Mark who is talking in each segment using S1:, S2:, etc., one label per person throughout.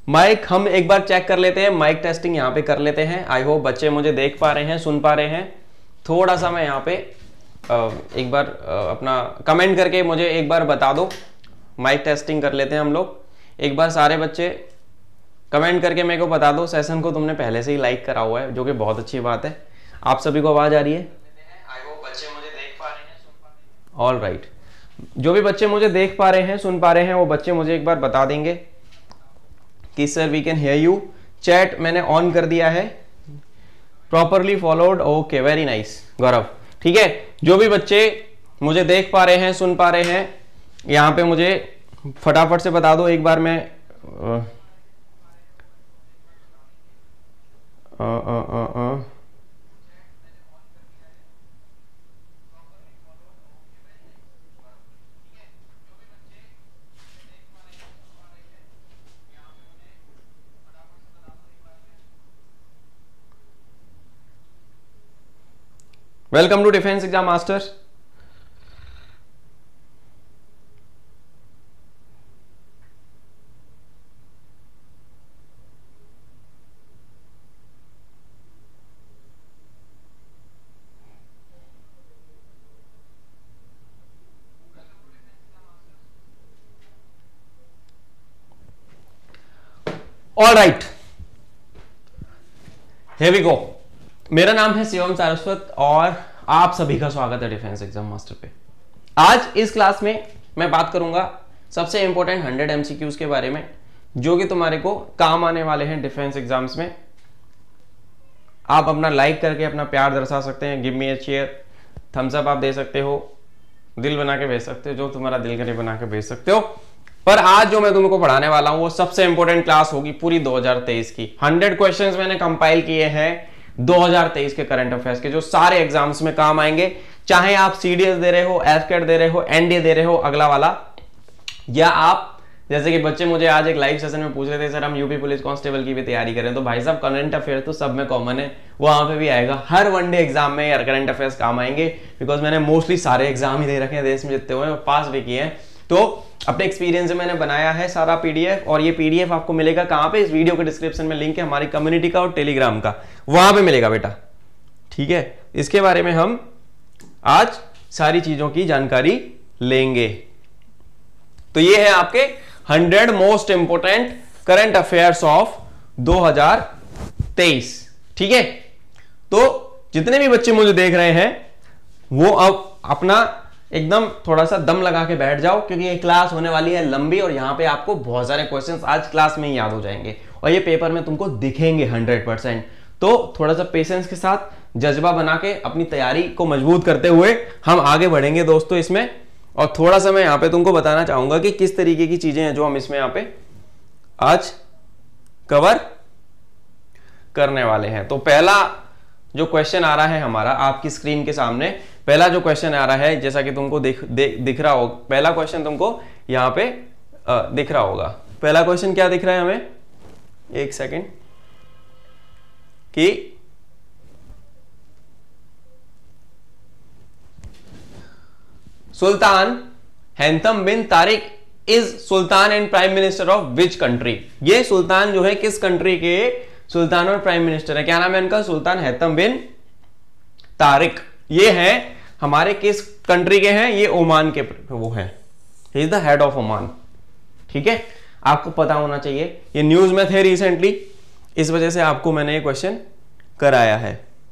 S1: Mic हम एक बार check कर लेते हैं, माइक टेस्टिंग यहाँ पे कर लेते हैं। आई होप बच्चे मुझे देख पा रहे हैं, सुन पा रहे हैं। थोड़ा सा मैं यहाँ पे एक बार अपना कमेंट करके मुझे एक बार बता दो। माइक टेस्टिंग कर लेते हैं हम लोग एक बार। सारे बच्चे कमेंट करके मेरे को बता दो। सेशन को तुमने पहले से ही लाइक करा हुआ है, जो कि बहुत अच्छी बात है। आप सभी को आवाज आ रही है? आई होप बच्चे मुझे देख पा रहे हैं, सुन पा रहे हैं। ऑल राइट, जो भी बच्चे मुझे देख पा रहे हैं, सुन पा रहे हैं, वो बच्चे मुझे एक बार बता देंगे कि sir we can hear you. Chat मैंने ऑन कर दिया है, properly followed. Okay, very nice Gaurav. ठीक है, जो भी बच्चे मुझे देख पा रहे हैं, सुन पा रहे हैं, यहाँ पे मुझे फटाफट से बता दो। एक बार मैं welcome to defence exam masters. All right, here we go. मेरा नाम है शिवम सारस्वत और आप सभी का स्वागत है डिफेंस एग्जाम मास्टर पे। आज इस क्लास में मैं बात करूंगा सबसे इंपॉर्टेंट 100 एमसीक्यूज के बारे में, जो कि तुम्हारे को काम आने वाले हैं डिफेंस एग्जाम्स में। आप अपना लाइक करके अपना प्यार दर्शा सकते हैं, give me a cheer, thumbs up आप दे सकते हो, दिल बना के भेज सकते हो, जो तुम्हारा दिल करे बना के भेज सकते हो। पर आज जो मैं तुमको पढ़ाने वाला हूं वो सबसे इंपॉर्टेंट क्लास होगी पूरी 2023 की। 100 क्वेश्चंस मैंने कंपाइल किए हैं 2023 के करंट अफेयर्स के, जो सारे एग्जाम्स में काम आएंगे। चाहे आप सीडीएस दे रहे हो, एफकेट दे रहे हो, एनडीए दे रहे हो अगला वाला, या आप जैसे कि बच्चे मुझे आज एक लाइव सेशन में पूछ रहे थे, सर हम यूपी पुलिस कांस्टेबल की भी तैयारी करें। तो भाई साहब, करंट अफेयर तो सब में कॉमन है, वहां पे भी आएगा। हर वनडे एग्जाम में करंट अफेयर्स काम आएंगे, बिकॉज मैंने मोस्टली सारे एग्जाम ही दे रखे हैं देश में जितने हुए, पास भी किए हैं। तो अपने एक्सपीरियंस से मैंने बनाया है सारा पीडीएफ, और ये पीडीएफ आपको मिलेगा कहां पे? इस वीडियो के डिस्क्रिप्शन में लिंक है हमारी कम्युनिटी का और टेलीग्राम का, वहां पे मिलेगा बेटा। ठीक है, इसके बारे में हम आज सारी चीजों की जानकारी लेंगे। तो ये है आपके 100 most important current affairs of 2023। ठीक है, तो जितने भी बच्चे मुझे देख रहे हैं वो अब अपना एकदम थोड़ा सा दम लगा के बैठ जाओ, क्योंकि ये क्लास होने वाली है लंबी, और यहाँ पे आपको बहुत सारे क्वेश्चंस आज क्लास में ही याद हो जाएंगे और ये पेपर में तुमको दिखेंगे 100%। तो थोड़ा सा पेशेंस के साथ जज्बा बना के अपनी तैयारी को मजबूत करते हुए हम आगे बढ़ेंगे दोस्तों इसमें। और थोड़ा सा मैं यहाँ पे तुमको बताना चाहूंगा कि किस तरीके की चीजें हैं जो हम इसमें यहाँ पे आज कवर करने वाले हैं। तो पहला जो क्वेश्चन आ रहा है हमारा आपकी स्क्रीन के सामने, पहला जो क्वेश्चन आ रहा है, जैसा कि तुमको दिख रहा होगा, पहला क्वेश्चन तुमको यहाँ पे दिख रहा होगा। पहला क्वेश्चन क्या दिख रहा है हमें? एक सेकेंड, कि sultan Haitham bin Tariq is sultan and prime minister of which country? ये सुल्तान जो है किस कंट्री के सुल्तान और प्राइम मिनिस्टर है? क्या नाम है इनका? सुल्तान हैथम बिन तारिक। ये हैं हमारे किस कंट्री के हैं? ये ओमान के वो हैं, he is the head of Oman. ठीक है, आपको पता होना चाहिए, ये न्यूज में थे रिसेंटली, इस वजह से आपको मैंने ये क्वेश्चन कराया है।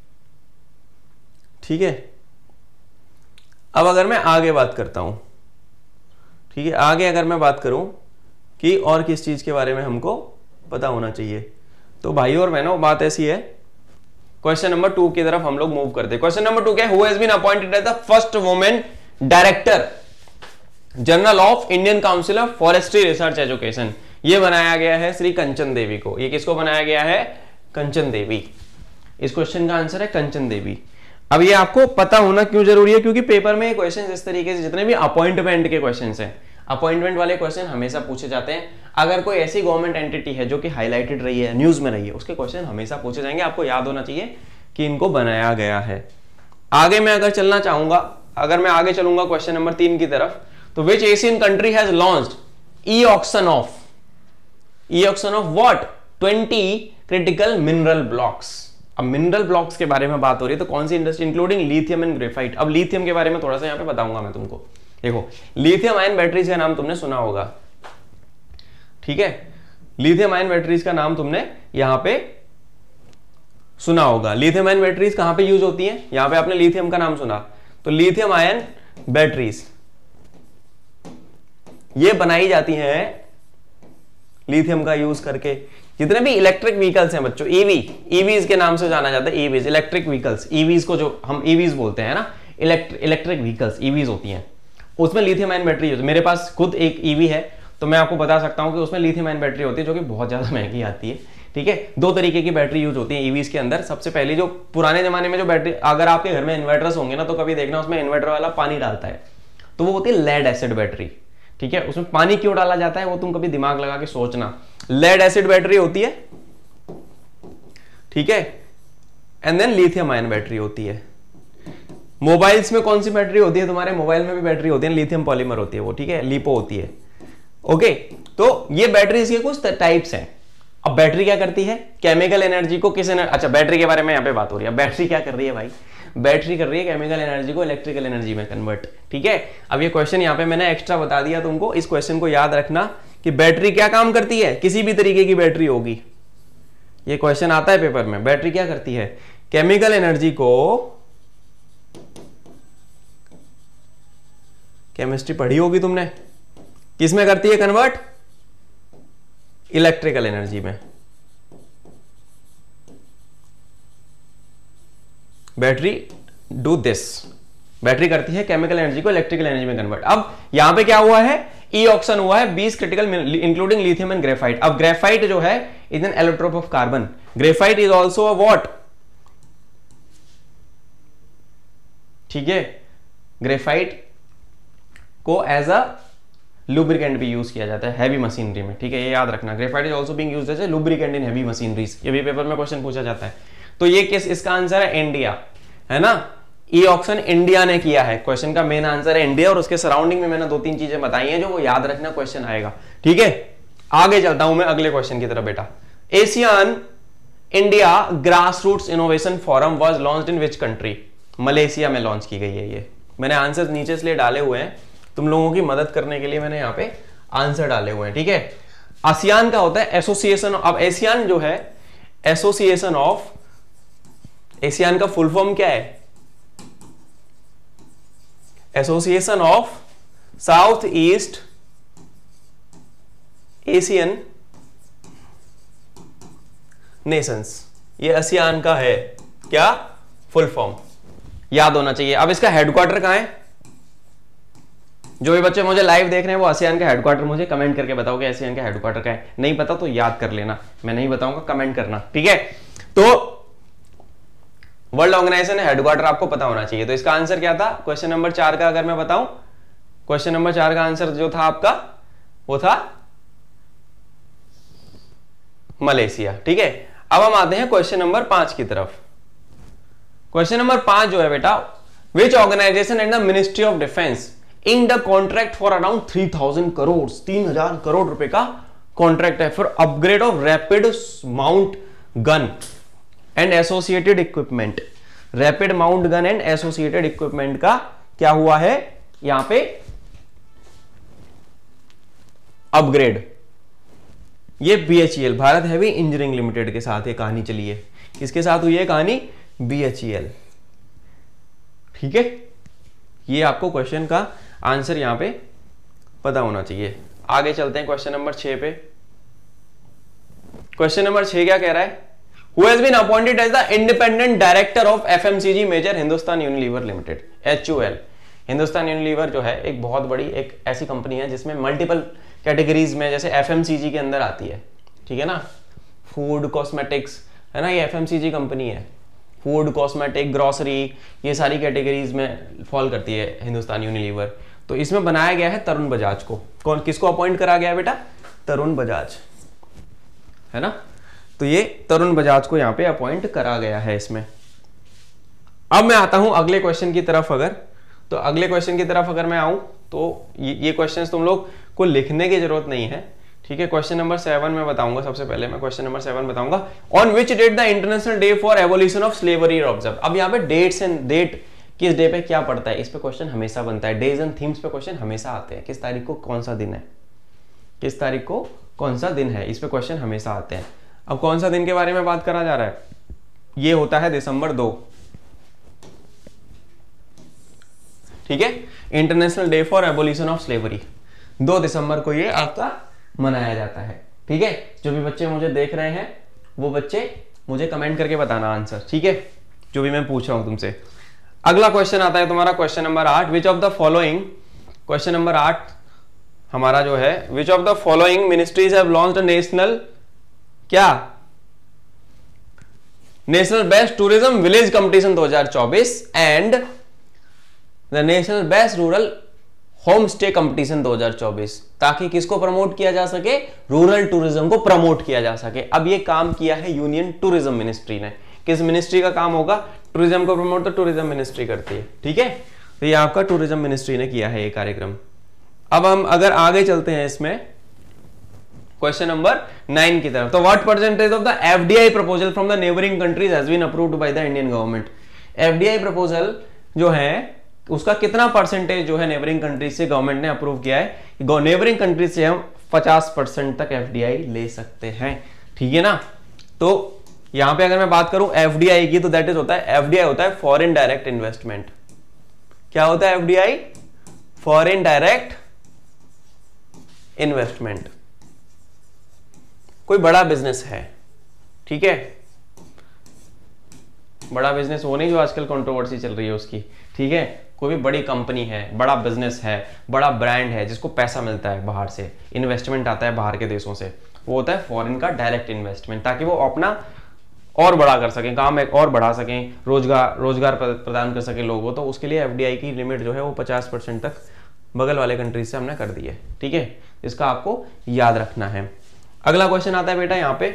S1: ठीक है, अब अगर मैं आगे बात करता हूं, ठीक है, आगे अगर मैं बात करूं कि और किस चीज के बारे में हमको पता होना चाहिए, तो भाइयों और बहनों बात ऐसी है, क्वेश्चन नंबर 2 की तरफ हम लोग मूव करते हैं। क्वेश्चन नंबर 2 क्या है? Who has been appointed as the first women director general of Indian council of forestry research education? ये बनाया गया है श्री कंचन देवी को। ये किसको बनाया गया है? कंचन देवी। इस क्वेश्चन का आंसर है कंचन देवी। अब ये आपको पता होना क्यों जरूरी है? क्योंकि पेपर में क्वेश्चन इस तरीके से, जितने भी अपॉइंटमेंट के क्वेश्चन हैं, अपॉइंटमेंट वाले क्वेश्चन हमेशा पूछे जाते हैं। अगर कोई ऐसी गवर्नमेंट एंटिटी है जो कि हाईलाइटेड रही है, न्यूज में रही है, उसके क्वेश्चन हमेशा पूछे जाएंगे। आपको याद होना चाहिए कि इनको बनाया गया है। आगे मैं अगर चलना चाहूंगा, अगर मैं आगे चलूंगा क्वेश्चन नंबर 3 की तरफ, तो which Asian country has launched e auction of e auction of what 20 critical mineral blocks. अब मिनरल ब्लॉक्स के बारे में बात हो रही है, तो कौन सी industry, including lithium and graphite. अब लिथियम के बारे में थोड़ा सा यहां पे बताऊंगा मैं तुमको। देखो लिथियम आयन बैटरीज का नाम तुमने सुना होगा, ठीक है, लिथियम आयन बैटरीज का नाम तुमने यहां पे सुना होगा। लिथियम आयन बैटरीज कहां पे यूज होती हैं, यहां पे आपने लिथियम का नाम सुना, तो लिथियम आयन बैटरीज ये बनाई जाती हैं लिथियम का यूज करके। जितने भी इलेक्ट्रिक व्हीकल्स हैं बच्चों, ईवीज के नाम से जाना जाता है, ईवीज इलेक्ट्रिक व्हीकल्स, ईवीज को जो हम ईवीज बोलते हैं ना, इलेक्ट्रिक व्हीकल्स ईवीज होती हैं, उसमें लिथियम आयन बैटरी यूज। मेरे पास खुद एक ईवी है, तो मैं आपको बता सकता हूं कि उसमें लिथियम आयन बैटरी होती है, जो कि बहुत ज्यादा महंगी आती है, ठीक है। दो तरीके की बैटरी यूज होती है ईवीज के अंदर। सबसे पहले जो पुराने जमाने में जो बैटरी, अगर आपके घर में इन्वर्टर्स होंगे ना, तो कभी देखना उसमें इन्वर्टर वाला पानी डालता है, तो वो होती है लेड एसिड बैटरी, ठीक है। उसमें पानी क्यों डाला जाता है वो तुम कभी दिमाग लगा के सोचना। लेड एसिड बैटरी होती है, ठीक है, and then lithium ion battery होती है। मोबाइल्स में कौन सी बैटरी होती है, तुम्हारे मोबाइल में भी बैटरी होती है, लिथियम पॉलीमर होती है वो, ठीक है, लिपो होती है, ओके। तो ये बैटरीज के कुछ टाइप्स हैं। अब बैटरी क्या करती है, केमिकल एनर्जी को किस अच्छा बैटरी के बारे में यहां पे बात हो रही है। बैटरी क्या कर रही है भाई, बैटरी कर रही है केमिकल एनर्जी को इलेक्ट्रिकल एनर्जी में कन्वर्ट, ठीक है। अब ये क्वेश्चन यहां पे मैंने एक्स्ट्रा बता दिया तुमको, इस क्वेश्चन को याद रखना कि बैटरी क्या काम करती है, किसी भी तरीके की बैटरी होगी, ये क्वेश्चन आता है पेपर में। बैटरी क्या करती है, केमिकल एनर्जी को, केमिस्ट्री पढ़ी होगी तुमने, किस में करती है कन्वर्ट, इलेक्ट्रिकल एनर्जी में। बैटरी डू दिस, बैटरी करती है केमिकल एनर्जी को इलेक्ट्रिकल एनर्जी में कन्वर्ट। अब यहां पे क्या हुआ है, ई ऑक्शन हुआ है 20 critical including lithium and graphite. अब ग्रेफाइट जो है is an allotrope of carbon, graphite is also a what, ठीक है, ग्रेफाइट को एज अ लुब्रिकेंट भी यूज किया जाता है हैवी मशीनरी में, ठीक है, ये याद रखना। Graphite is also being used as a lubricant in heavy machineries, ये भी पेपर में क्वेश्चन पूछा जाता है। तो ये किस, इसका आंसर है इंडिया, है ना, ई ऑक्शन इंडिया ने किया है। क्वेश्चन का मेन आंसर है इंडिया, और उसके सराउंडिंग में मैंने 2-3 चीजें बताई हैं जो वो याद रखना, क्वेश्चन आएगा, ठीक है। आगे चलता हूं मैं अगले क्वेश्चन की तरफ बेटा। Asian India grass roots innovation forum was launched in which country, Malaysia में लॉन्च की गई है। ये मैंने आंसर नीचे इसलिए डाले हुए हैं तुम लोगों की मदद करने के लिए, मैंने यहाँ पे आंसर डाले हुए हैं, ठीक है। आसियान का होता है एसोसिएशन, अब एशियन जो है एसोसिएशन ऑफ, एशियन का फुल फॉर्म क्या है, association of south east Asian nations, ये आसियान का है क्या फुल फॉर्म, याद होना चाहिए। अब इसका हेडक्वार्टर कहां है, जो भी बच्चे मुझे लाइव देख रहे हैं वो आसियान का हेडक्वार्टर मुझे कमेंट करके बताओ कि आसियान का हेडक्वार्टर क्या है। नहीं पता तो याद कर लेना, मैं नहीं बताऊंगा, कमेंट करना, ठीक है। तो वर्ल्ड ऑर्गेनाइजेशन हेडक्वार्टर आपको पता होना चाहिए। तो इसका आंसर क्या था, क्वेश्चन नंबर 4 का अगर मैं बताऊं, क्वेश्चन नंबर 4 का आंसर जो था आपका वो था मलेशिया, ठीक है। अब हम आते हैं क्वेश्चन नंबर 5 की तरफ। क्वेश्चन नंबर 5 जो है बेटा, which organisation and the ministry of defence in the contract for around 3000 crore, 3000 crore रुपए का कॉन्ट्रैक्ट है for upgrade of rapid mount gun and associated equipment. Rapid mount gun and associated equipment का क्या हुआ है यहां पे अपग्रेड। ये BHEL Bharat heavy engineering limited के साथ ये कहानी चली है। किसके साथ हुई है कहानी, BHEL, ठीक है। ये आपको क्वेश्चन का आंसर यहां पे पता होना चाहिए। आगे चलते हैं क्वेश्चन नंबर 6 पे। क्वेश्चन नंबर 6 क्या कह रहा है, Who has been appointed as the independent director of FMCG major Hindustan Unilever limited, HUL। Hindustan Unilever जो है एक बहुत बड़ी एक ऐसी कंपनी है जिसमें मल्टीपल कैटेगरीज में, जैसे FMCG के अंदर आती है, ठीक है ना, फूड कॉस्मेटिक्स, है ना, ये FMCG कंपनी है, फूड कॉस्मेटिक ग्रोसरी, ये सारी कैटेगरीज में फॉल करती है हिंदुस्तान यूनिलीवर। तो इसमें बनाया गया है तरुण बजाज को। कौन, किसको अपॉइंट करा गया है बेटा, तरुण बजाज, है ना। तो ये तरुण बजाज को यहां पे अपॉइंट करा गया है इसमें। अब मैं आता हूं अगले क्वेश्चन की तरफ। तो अगले क्वेश्चन की तरफ अगर मैं आऊं तो ये क्वेश्चंस तुम लोग को लिखने की जरूरत नहीं है, ठीक है, क्वेश्चन नंबर 7 में बताऊंगा। सबसे पहले मैं क्वेश्चन नंबर 7 बताऊंगा। On which date the international day for evolution of slavery observe. अब यहाँ पे डेट्स एंड डेट किस डे पे क्या पड़ता है, इस पे क्वेश्चन हमेशा बनता है। डेज एंड थीम्स पे क्वेश्चन हमेशा आते हैं। किस तारीख को कौन सा दिन है, किस तारीख को कौन सा दिन है, इस पे क्वेश्चन हमेशा आते हैं। अब कौन सा दिन के बारे में बात करा जा रहा है, ये होता है दिसंबर 2। ठीक है, international day for abolition of slavery 2 दिसंबर को ये आपका मनाया जाता है। ठीक है, जो भी बच्चे मुझे देख रहे हैं वो बच्चे मुझे कमेंट करके बताना आंसर, ठीक है, जो भी मैं पूछ रहा हूं तुमसे। अगला क्वेश्चन आता है तुम्हारा question number 8। Which of the following, question number 8 हमारा जो है, which of the following ministries have launched national क्या, national best tourism village competition 2024 and the national best rural home stay competition 2024, ताकि किसको प्रमोट किया जा सके, रूरल टूरिज्म को प्रमोट किया जा सके। अब ये काम किया है यूनियन टूरिज्म मिनिस्ट्री ने। किस मिनिस्ट्री का काम होगा, टूरिज्म को प्रमोट तो टूरिज्म मिनिस्ट्री करती है। ठीक है, तो ये आपका टूरिज्म मिनिस्ट्री ने किया है ये कार्यक्रम। अब हम अगर आगे चलते हैं इसमें क्वेश्चन नंबर 9 की तरफ, तो what percentage of the FDI proposal from the neighbouring countries has been approved by the Indian government. FDI proposal जो है उसका कितना परसेंटेज जो है नेबरिंग कंट्रीज से गवर्नमेंट ने अप्रूव किया है। नेबरिंग कंट्रीज से हम 50% तक एफडीआई ले सकते हैं। ठीक है ना, तो यहां पे अगर मैं बात करूं एफडीआई की, तो दैट इज होता है, एफडीआई होता है फॉरेन डायरेक्ट इन्वेस्टमेंट। क्या होता है एफडीआई, फॉरेन डायरेक्ट इन्वेस्टमेंट। कोई बड़ा बिजनेस है, ठीक है, बड़ा बिजनेस वो नहीं जो आजकल कंट्रोवर्सी चल रही है उसकी, ठीक है, कोई भी बड़ी कंपनी है, बड़ा बिजनेस है, बड़ा ब्रांड है, जिसको पैसा मिलता है बाहर से, इन्वेस्टमेंट आता है बाहर के देशों से, वो होता है फॉरेन का डायरेक्ट इन्वेस्टमेंट, ताकि वो अपना और बड़ा कर सकें, काम एक और बढ़ा सकें, रोजगार प्रदान कर सके लोगों। तो उसके लिए एफडीआई की लिमिट जो है वो 50% तक बगल वाले कंट्रीज से हमने कर दी है। ठीक है, इसका आपको याद रखना है। अगला क्वेश्चन आता है बेटा यहाँ पे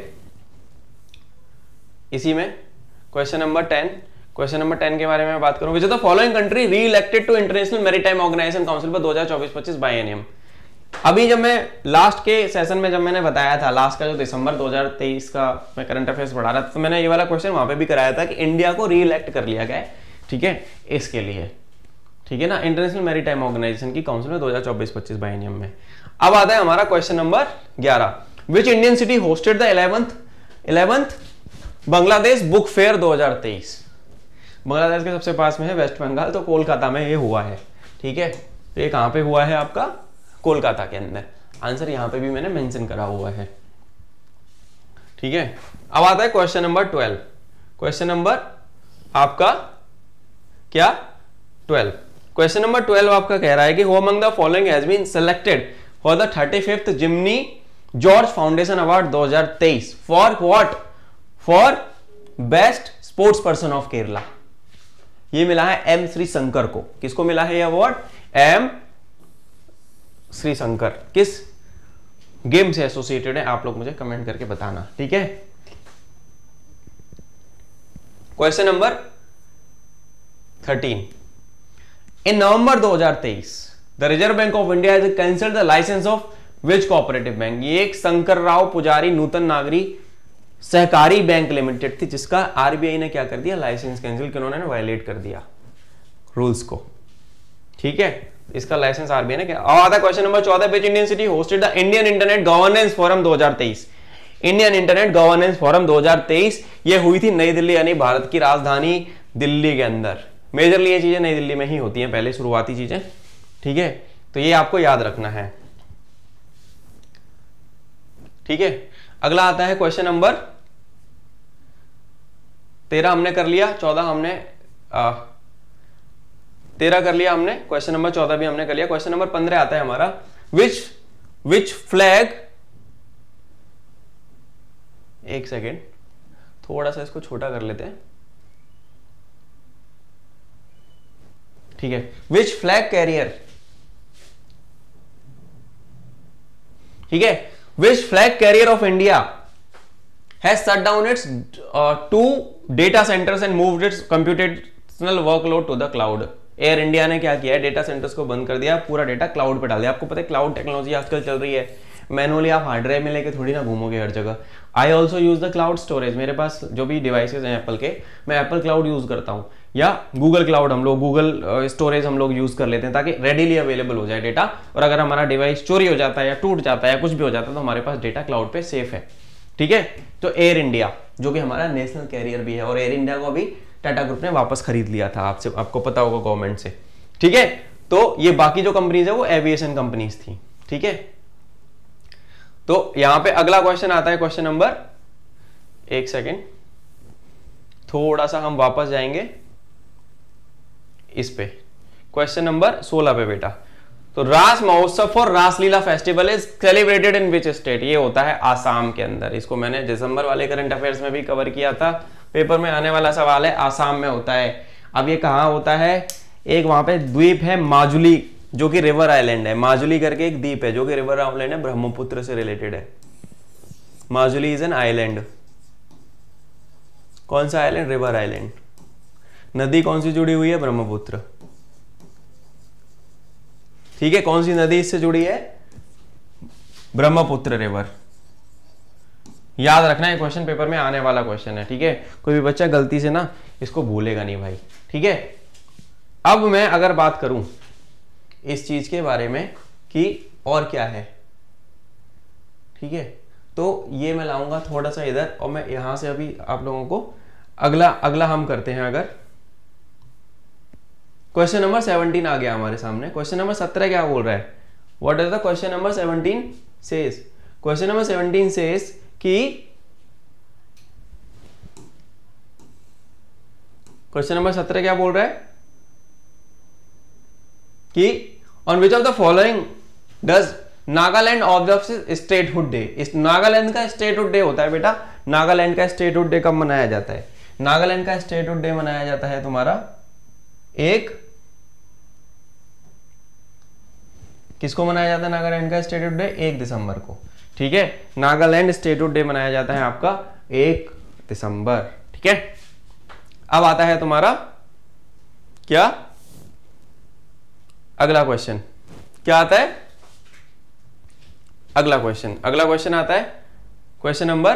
S1: इसी में क्वेश्चन नंबर 10। क्वेश्चन नंबर 10 के बारे में मैं बात करूं, which is the following country re elected to international maritime organisation council पर 2024-25 बायएनियम। अभी जब मैं लास्ट के सेशन में जब मैंने बताया था, लास्ट का जो दिसंबर 2023 का मैं करंट अफेयर्स पढ़ा रहा था, तो मैंने ये वाला क्वेश्चन वहां पे भी कराया था कि इंडिया को री इलेक्ट कर लिया गया है, ठीक है, इसके लिए, ठीक है ना, इंटरनेशनल मैरीटाइम ऑर्गेनाइजेशन की काउंसिल में 2024-25 बायएनियम में। अब आता है हमारा question number 11। Which Indian city hosted the 11th Bangladesh book fair 2023। Bangladesh के सबसे पास में है वेस्ट बंगाल, तो कोलकाता में ये हुआ है। ठीक है, ये कहां पे हुआ है आपका, कोलकाता के अंदर। आंसर यहां पे भी मैंने मेंशन करा हुआ है। ठीक है, अब आता है क्वेश्चन नंबर 12। क्वेश्चन नंबर आपका क्या, 12। क्वेश्चन नंबर 12 आपका कह रहा है कि who among the following has been selected for the 35th Jimmy George foundation award 2023 for what, for best sports person of Kerala. ये मिला है एम श्री शंकर को। किसको मिला है ये अवार्ड, एम श्री शंकर। किस गेम से एसोसिएटेड है, आप लोग मुझे कमेंट करके बताना। ठीक है, question number 13। In November 2023 the reserve bank of India has cancelled the licence of which cooperative bank. ये एक शंकर राव पुजारी नूतन नागरी सहकारी बैंक लिमिटेड थी, जिसका आरबीआई ने क्या कर दिया, लाइसेंस कैंसिल किया, उन्होंने वायलेट कर दिया रूल्स को। ठीक है, इसका लाइसेंस आरबीआई ने क्या। अब आता है question number 14। Which Indian city hosted the Indian internet governance forum 2023। Indian internet governance forum 2023 ये हुई थी नई दिल्ली, यानी भारत की राजधानी दिल्ली के अंदर। मेजरली ये चीजें नई दिल्ली में ही होती हैं, पहले शुरुआती चीजें। ठीक है, तो ये आपको याद रखना है। ठीक है, अगला आता है क्वेश्चन नंबर 13 हमने कर लिया, 14 हमने 13 कर लिया हमने, क्वेश्चन नंबर 14 भी हमने कर लिया। क्वेश्चन नंबर 15 आता है हमारा, विच फ्लैग, एक सेकेंड थोड़ा सा इसको छोटा कर लेते हैं। ठीक है, विच फ्लैग कैरियर, ठीक है, which flag carrier of India has shut down its 2 data centers and moved its computational workload to the cloud। Air India ने क्या किया है, डेटा सेंटर्स को बंद कर दिया, पूरा डेटा क्लाउड पे डाल दिया। आपको पता है क्लाउड टेक्नोलॉजी आजकल चल रही है, मैनुअली आप हार्ड ड्राइव में लेके थोड़ी ना घूमोगे हर जगह। I also use the cloud storage, मेरे पास जो भी डिवाइसेज हैं एप्पल के, मैं एप्पल क्लाउड यूज करता हूँ, या गूगल क्लाउड, हम लोग गूगल स्टोरेज हम लोग यूज कर लेते हैं ताकि रेडीली अवेलेबल हो जाए डेटा, और अगर हमारा डिवाइस चोरी हो जाता है या टूट जाता है या कुछ भी हो जाता है तो हमारे पास डेटा क्लाउड पे सेफ है। ठीक है, तो एयर इंडिया जो कि हमारा नेशनल कैरियर भी है, और एयर इंडिया को अभी टाटा ग्रुप ने वापस खरीद लिया था, आपको पता होगा गवर्नमेंट से। ठीक है, तो ये बाकी जो कंपनीज है वो एविएशन कंपनीज थी। ठीक है, तो यहां पे अगला क्वेश्चन आता है, क्वेश्चन नंबर, एक सेकेंड, थोड़ा सा हम वापस जाएंगे इस पे, क्वेश्चन नंबर 16 पे बेटा। तो Ras Mahotsav for Raslila festival is celebrated in which state, ये होता है आसाम के अंदर। इसको मैंने दिसंबर वाले करंट अफेयर्स में भी कवर किया था, पेपर में आने वाला सवाल है, आसाम में होता है। अब ये कहां होता है, एक वहां पे द्वीप है माजुली, जो कि रिवर आइलैंड है, माजुली करके एक द्वीप है जो कि रिवर आइलैंड है, ब्रह्मपुत्र से रिलेटेड है। Majuli is an island. कौन सा आइलैंड? River island. नदी कौन सी जुड़ी हुई है? ब्रह्मपुत्र। ठीक है, कौन सी नदी इससे जुड़ी है? ब्रह्मपुत्र रिवर। याद रखना है, क्वेश्चन पेपर में आने वाला क्वेश्चन है। ठीक है, कोई भी बच्चा गलती से ना इसको भूलेगा नहीं भाई। ठीक है, अब मैं अगर बात करूं इस चीज के बारे में कि और क्या है, ठीक है, तो ये मैं लाऊंगा थोड़ा सा इधर, और मैं यहां से अभी आप लोगों को अगला हम करते हैं। अगर क्वेश्चन नंबर 17 आ गया हमारे सामने, क्वेश्चन नंबर 17 क्या बोल रहा है? What is the question number 17 says? Question number 17 says कि क्वेश्चन नंबर 17 क्या बोल रहा है कि on which of the following does Nagaland observe statehood day? इस नागालैंड का स्टेटहुड डे होता है बेटा। नागालैंड का स्टेटहुड डे कब मनाया जाता है? नागालैंड का स्टेटहुड डे मनाया जाता है तुम्हारा किसको मनाया जाता है नागालैंड का स्टेटहुड डे? 1 दिसंबर को। ठीक है, नागालैंड स्टेटहुड डे मनाया जाता है आपका 1 दिसंबर। ठीक है, अब आता है तुम्हारा क्या अगला क्वेश्चन, क्या आता है अगला क्वेश्चन आता है क्वेश्चन नंबर,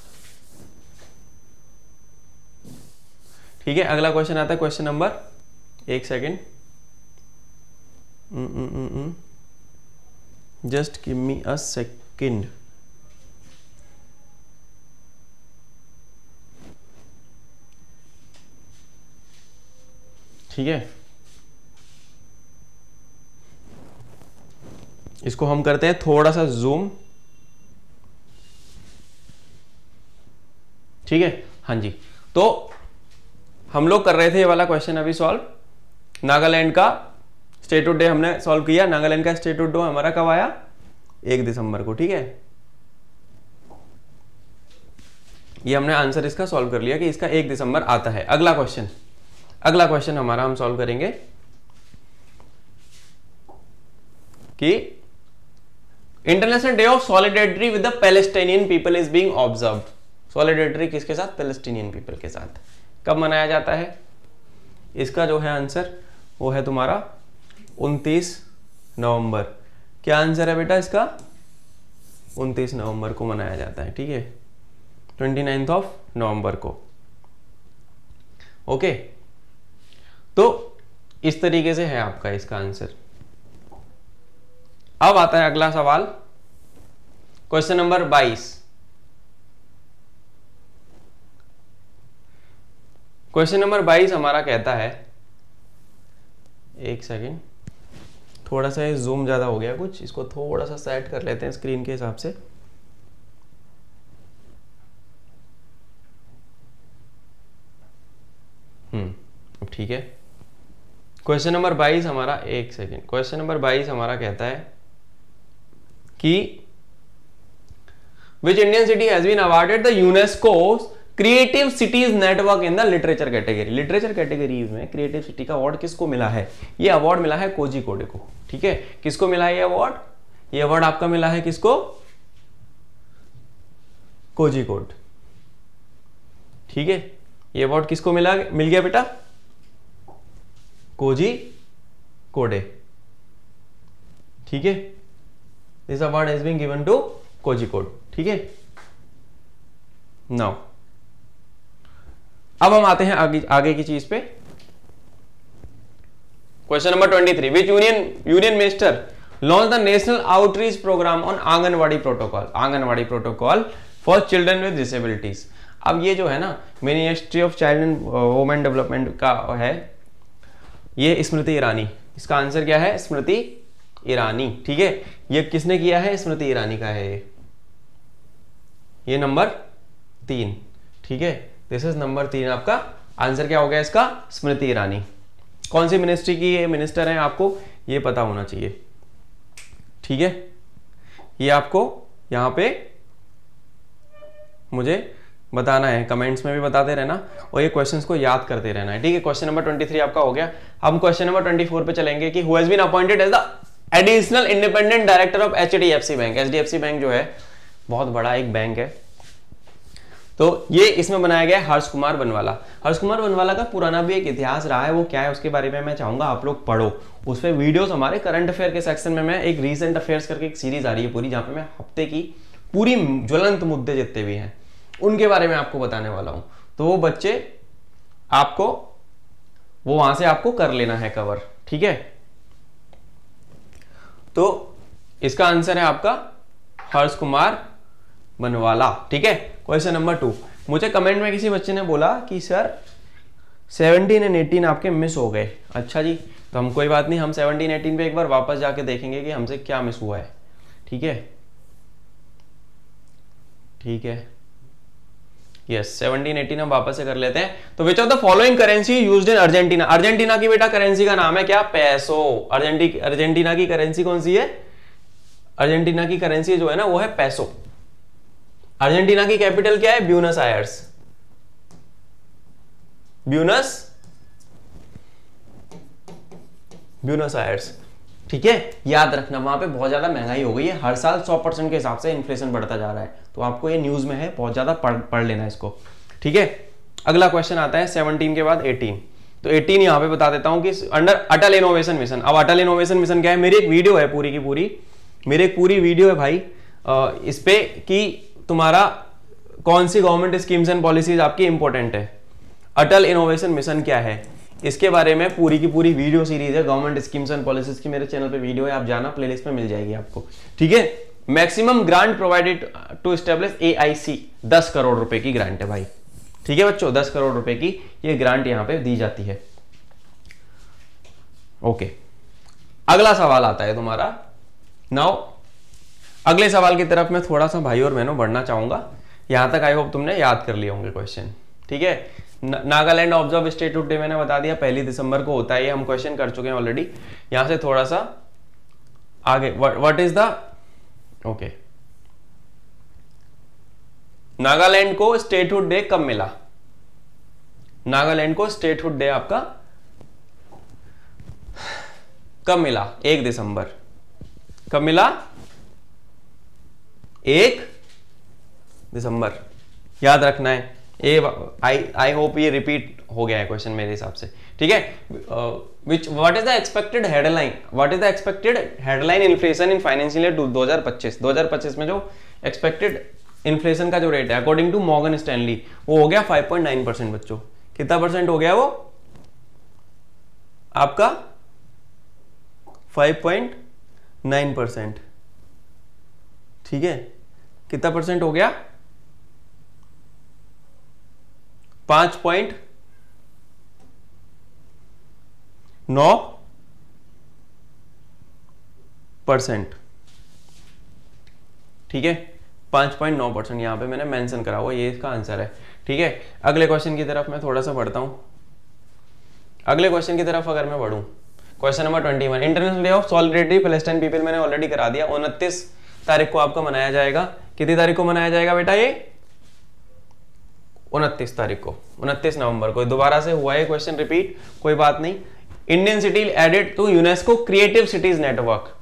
S1: ठीक है, अगला क्वेश्चन आता है क्वेश्चन नंबर, एक second, just give me a second. ठीक है, इसको हम करते हैं थोड़ा सा जूम। ठीक है, हाँ जी, तो हम लोग कर रहे थे ये वाला क्वेश्चन अभी सॉल्व। नागालैंड का स्टेटहुड डे हमने सॉल्व किया। नागालैंड का स्टेटहुड डे हमारा कब आया? 1 दिसंबर को। ठीक है, ये हमने आंसर इसका सॉल्व कर लिया कि इसका 1 दिसंबर आता है। अगला क्वेश्चन हमारा हम सॉल्व करेंगे कि international day of solidarity with the Palestinian people is being observed. Solidarity किसके साथ? पैलेस्टीनियन पीपल के साथ। कब मनाया जाता है? इसका जो है आंसर वो है तुम्हारा 29 नवंबर। क्या आंसर है बेटा इसका? 29 नवंबर को मनाया जाता है। ठीक है, 29 ऑफ नवंबर को। ओके, तो इस तरीके से है आपका इसका आंसर। अब आता है अगला सवाल, क्वेश्चन नंबर 22। क्वेश्चन नंबर 22 हमारा कहता है, एक सेकेंड, थोड़ा सा जूम ज्यादा हो गया कुछ, इसको थोड़ा सा सेट कर लेते हैं स्क्रीन के हिसाब से। अब ठीक है, क्वेश्चन नंबर 22 हमारा, एक सेकेंड, क्वेश्चन नंबर 22 हमारा कहता है कि which Indian city has been awarded the UNESCO creative cities network in the literature category. Literature category में क्रिएटिव सिटी का अवार्ड किसको मिला है? ये अवार्ड मिला है कोझिकोड को। ठीक है, किसको मिला है ये अवार्ड? ये अवार्ड आपका मिला है किसको? कोझिकोड। ठीक है, ये अवार्ड किसको मिल गया बेटा? कोझिकोड। ठीक है, this award has been given to Kozhikode. ठीक है, नाउ अब हम आते हैं आगे की चीज पे। Question number 23, which union minister launch the national outreach programme on anganwadi protocol for children with disabilities. अब ये जो है ना ministry of child and women development का है, ये स्मृति ईरानी, इसका आंसर क्या है? स्मृति ईरानी। ठीक है, ये किसने किया है? स्मृति ईरानी का है ये नंबर 3। ठीक है, दिस इज नंबर 3, आपका आंसर क्या हो गया इसका? स्मृति ईरानी। कौन सी मिनिस्ट्री की ये मिनिस्टर है आपको ये पता होना चाहिए। ठीक है, ये आपको यहां पे मुझे बताना है, कमेंट्स में भी बताते रहना और ये क्वेश्चंस को याद करते रहना है। ठीक है, क्वेश्चन नंबर 23 आपका हो गया। हम क्वेश्चन नंबर 24 पे चलेंगे कि who has been appointed as the additional independent director of HDFC bank. HDFC bank जो है बहुत बड़ा एक बैंक है, तो ये इसमें बनाया गया हर्ष कुमार बनवाला। हर्ष कुमार बनवाला का पुराना भी एक इतिहास रहा है, वो क्या है उसके बारे में मैं चाहूंगा आप लोग पढ़ो। उस पर वीडियोस हमारे करंट अफेयर के सेक्शन में मैं एक रीसेंट अफेयर्स करके एक सीरीज आ रही है पूरी, जहां पे मैं हफ्ते की पूरी ज्वलंत मुद्दे जितने भी हैं उनके बारे में आपको बताने वाला हूं। तो वो बच्चे आपको वो वहां से आपको कर लेना है कवर। ठीक है, तो इसका आंसर है आपका हर्ष कुमार बनवाला। ठीक है, क्वेश्चन नंबर 2, मुझे कमेंट में किसी बच्चे ने बोला कि सर 17 एंड 18 आपके मिस हो गए। अच्छा जी, तो हम कोई बात नहीं, हम 17 18 पे एक बार वापस जाके देखेंगे कि हमसे क्या मिस हुआ है। ठीक है, ठीक है, यस 17 18 हम वापस से कर लेते हैं। तो which of the following currency used in Argentina. Argentina की बेटा करेंसी का नाम है क्या? पैसो। अर्जेंटीना की करेंसी कौन सी है? अर्जेंटीना की करेंसी जो है ना वो है पैसो। अर्जेंटीना की कैपिटल क्या है? Buenos Aires. Buenos Aires. ठीक है, याद रखना वहां पे बहुत ज्यादा महंगाई हो गई है, हर साल 100% के हिसाब से इन्फ्लेशन बढ़ता जा रहा है, तो आपको ये न्यूज में है, बहुत ज्यादा पढ़ लेना इसको। ठीक है, अगला क्वेश्चन आता है 17 के बाद 18। तो 18 यहां पे बता देता हूं कि अंडर अटल इनोवेशन मिशन। अब अटल इनोवेशन मिशन क्या है? मेरी एक वीडियो है पूरी की पूरी, मेरी एक पूरी वीडियो है भाई इस पे कि तुम्हारा कौन सी गवर्नमेंट स्कीम्स एंड पॉलिसीज आपकी इंपॉर्टेंट है, अटल इनोवेशन मिशन क्या है, इसके बारे में पूरी की पूरी वीडियो सीरीज है गवर्नमेंट स्कीम्स एंड पॉलिसीज की, मेरे चैनल पे वीडियो है, आप जाना प्लेलिस्ट में मिल जाएगी आपको। ठीक है, maximum grant provided to establish AIC 10 crore रुपए की ग्रांट है भाई। ठीक है बच्चों, 10 करोड़ रुपए की ये ग्रांट यहां पे दी जाती है। ओके, अगला सवाल आता है तुम्हारा। नाउ अगले सवाल की तरफ मैं थोड़ा सा भाई और बहनों बढ़ना चाहूंगा। यहां तक आई होप तुमने याद कर लिए होंगे क्वेश्चन। ठीक है, नागालैंड ऑब्जर्व स्टेटहुड डे मैंने बता दिया 1 दिसंबर को होता है, ये हम क्वेश्चन कर चुके हैं ऑलरेडी। यहां से थोड़ा सा आगे, what is the okay, Nagaland को स्टेटहुड डे कब मिला? नागालैंड को स्टेटहुड डे आपका कब मिला? 1 दिसंबर। कब मिला? 1 दिसंबर। याद रखना है, आई होप ये रिपीट हो गया है क्वेश्चन मेरे हिसाब से। ठीक है, what is the expected headline, what is the expected headline inflation in financial year 2025 में जो एक्सपेक्टेड इन्फ्लेशन का जो रेट है अकॉर्डिंग टू मॉर्गन स्टैनली वो हो गया 5.9% बच्चों। कितना परसेंट हो गया वो आपका? 5.9%। ठीक है, कितना परसेंट हो गया? 5.9%। ठीक है, 5.9% यहां पे मैंने मेंशन करा हुआ, ये इसका आंसर है। ठीक है, अगले क्वेश्चन की तरफ मैं थोड़ा सा बढ़ता हूं। अगले क्वेश्चन की तरफ अगर मैं बढ़ूं, question number 21, international day of solidarity Palestine people मैंने ऑलरेडी करा दिया। 29 तारीख को आपका मनाया जाएगा। कितनी तारीख को मनाया जाएगा बेटा? ये 29 तारीख को, 29 नवंबर को। दोबारा से हुआ है क्वेश्चन रिपीट, कोई बात नहीं। Indian city added to UNESCO creative cities network.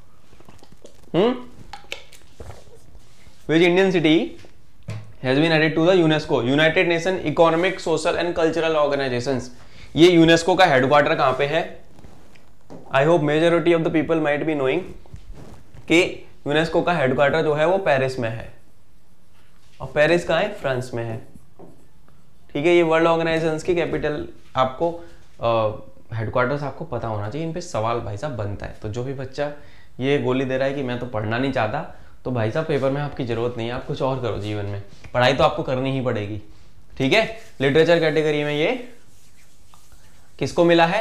S1: Which Indian city has been added to the UNESCO, United Nations Economic, Social and Cultural Organizations। ये यूनेस्को का हेडक्वार्टर कहां पे है? I hope majority of the people might be knowing कि UNESCO का headquarter जो है वो पेरिस में है, और पेरिस कहाँ है? फ्रांस में है। ठीक है, ये वर्ल्ड ऑर्गेनाइजेशन की कैपिटल आपको हेडक्वार्टर्स आपको पता होना चाहिए। इन पे सवाल भाई साहब बनता है। तो जो भी बच्चा ये गोली दे रहा है कि मैं तो पढ़ना नहीं चाहता, तो भाई साहब पेपर में आपकी जरूरत नहीं है, आप कुछ और करो जीवन में, पढ़ाई तो आपको करनी ही पड़ेगी। ठीक है, लिटरेचर कैटेगरी में ये किसको मिला है?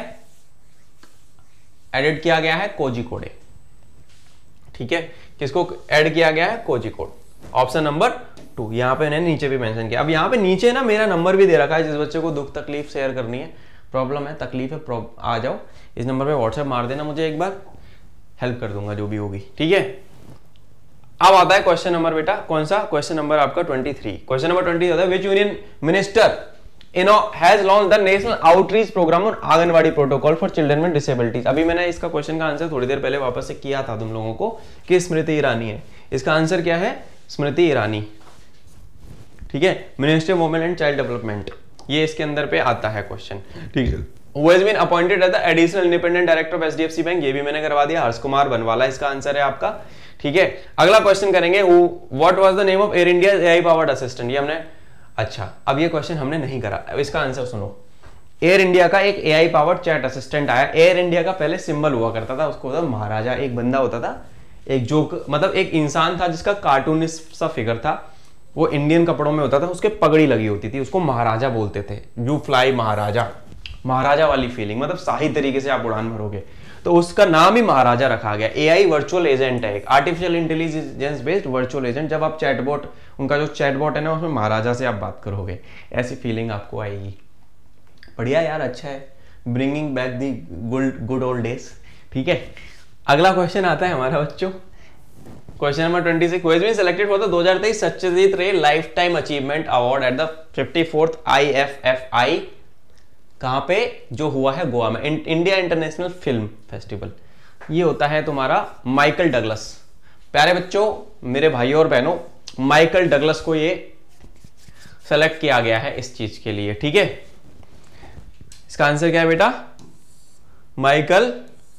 S1: एडिट किया गया है कोझिकोडे। ठीक है, किसको ऐड किया गया है? कोझिकोड। ऑप्शन नंबर 2 यहाँ पे मैंने नीचे भी मेंशन किया। अब यहाँ पे नीचे ना मेरा नंबर भी दे रखा है, जिस बच्चे को दुख तकलीफ शेयर करनी है, प्रॉब्लम है, तकलीफ है, आ जाओ इस नंबर पे व्हाट्सएप मार देना मुझे, एक बार हेल्प कर दूंगा जो भी होगी। ठीक है, अब आता है क्वेश्चन नंबर बेटा, कौन सा? क्वेश्चन नंबर आपका 23। क्वेश्चन नंबर 20 होता है which union minister has launch the national outreach programme on anganwadi protocol for children with disabilities. अभी मैंने इसका क्वेश्चन का आंसर थोड़ी देर पहले वापस से किया था तुम लोगों को कि स्मृति ईरानी है। इसका आंसर क्या है? स्मृति ईरानी। ठीक है, ministry of women and child development, ये इसके अंदर पे आता है क्वेश्चन। ठीक है, who has been appointed as the additional independent director of HDFC bank, ये भी मैंने करवा दिया, हर्ष कुमार बनवाला इसका आंसर है आपका। ठीक है, अगला क्वेश्चन करेंगे what was the name of air India AI powered assistant, ये हमने, अच्छा अब ये क्वेश्चन हमने नहीं करा, इसका आंसर सुनो। एयर इंडिया का एक एआई पावर्ड चैट असिस्टेंट आया। एयर इंडिया का पहले सिंबल हुआ करता था, उसको होता महाराजा, एक बंदा होता था, एक जो मतलब एक इंसान था जिसका कार्टूनिस्ट सा फिगर था, वो इंडियन कपड़ों में होता था, उसके पगड़ी लगी होती थी, उसको महाराजा बोलते थे। यू फ्लाई महाराजा, महाराजा वाली फीलिंग, मतलब शाही तरीके से आप उड़ान भरोगे, तो उसका नाम ही महाराजा रखा गया। एआई वर्चुअल एजेंट है, एक artificial intelligence based virtual agent. जब आप चैटबॉट, उनका जो चैटबॉट है ना, उसमें महाराजा से आप बात करोगे, ऐसी फीलिंग आपको आएगी। बढ़िया यार, अच्छा है, bringing back the good old days. ठीक है, अगला क्वेश्चन आता है हमारा बच्चों, question number 26। Who has been selected for the 2023 Satyajit Ray lifetime achievement award at the 54th IFFI, कहां पे जो हुआ है? गोवा में, इंडिया इंटरनेशनल फिल्म फेस्टिवल। ये होता है तुम्हारा माइकल डगलस। प्यारे बच्चों, मेरे भाइयों और बहनों, माइकल डगलस को ये सेलेक्ट किया गया है इस चीज के लिए। ठीक है, इसका आंसर क्या है बेटा? Michael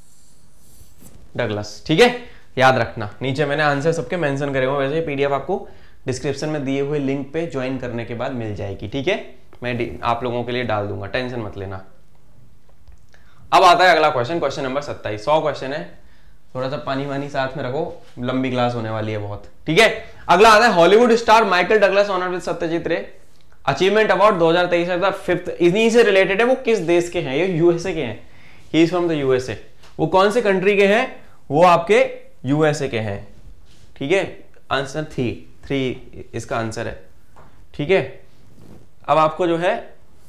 S1: Douglas. ठीक है, याद रखना, नीचे मैंने आंसर सबके मेंशन करे हुए, वैसे पीडीएफ आपको डिस्क्रिप्शन में दिए हुए लिंक पे ज्वाइन करने के बाद मिल जाएगी। ठीक है, मैं आप लोगों के लिए डाल दूंगा, टेंशन मत लेना। अब आता है अगला क्वेश्चन, क्वेश्चन नंबर 27। 100 क्वेश्चन है, थोड़ा सा पानी वानी साथ में रखो, लंबी क्लास होने वाली है बहुत। ठीक है, अगला आता है Hollywood star Michael Douglas honoured with Satyajit Ray achievement award 2023 5th, इन्हीं से रिलेटेड है। वो किस देश के हैं? ये यूएसए के हैं, he is from the USA. वो कौन से कंट्री के हैं? वो आपके यूएसए के हैं। ठीक है, आंसर 3 इसका आंसर है। ठीक है, अब आपको जो है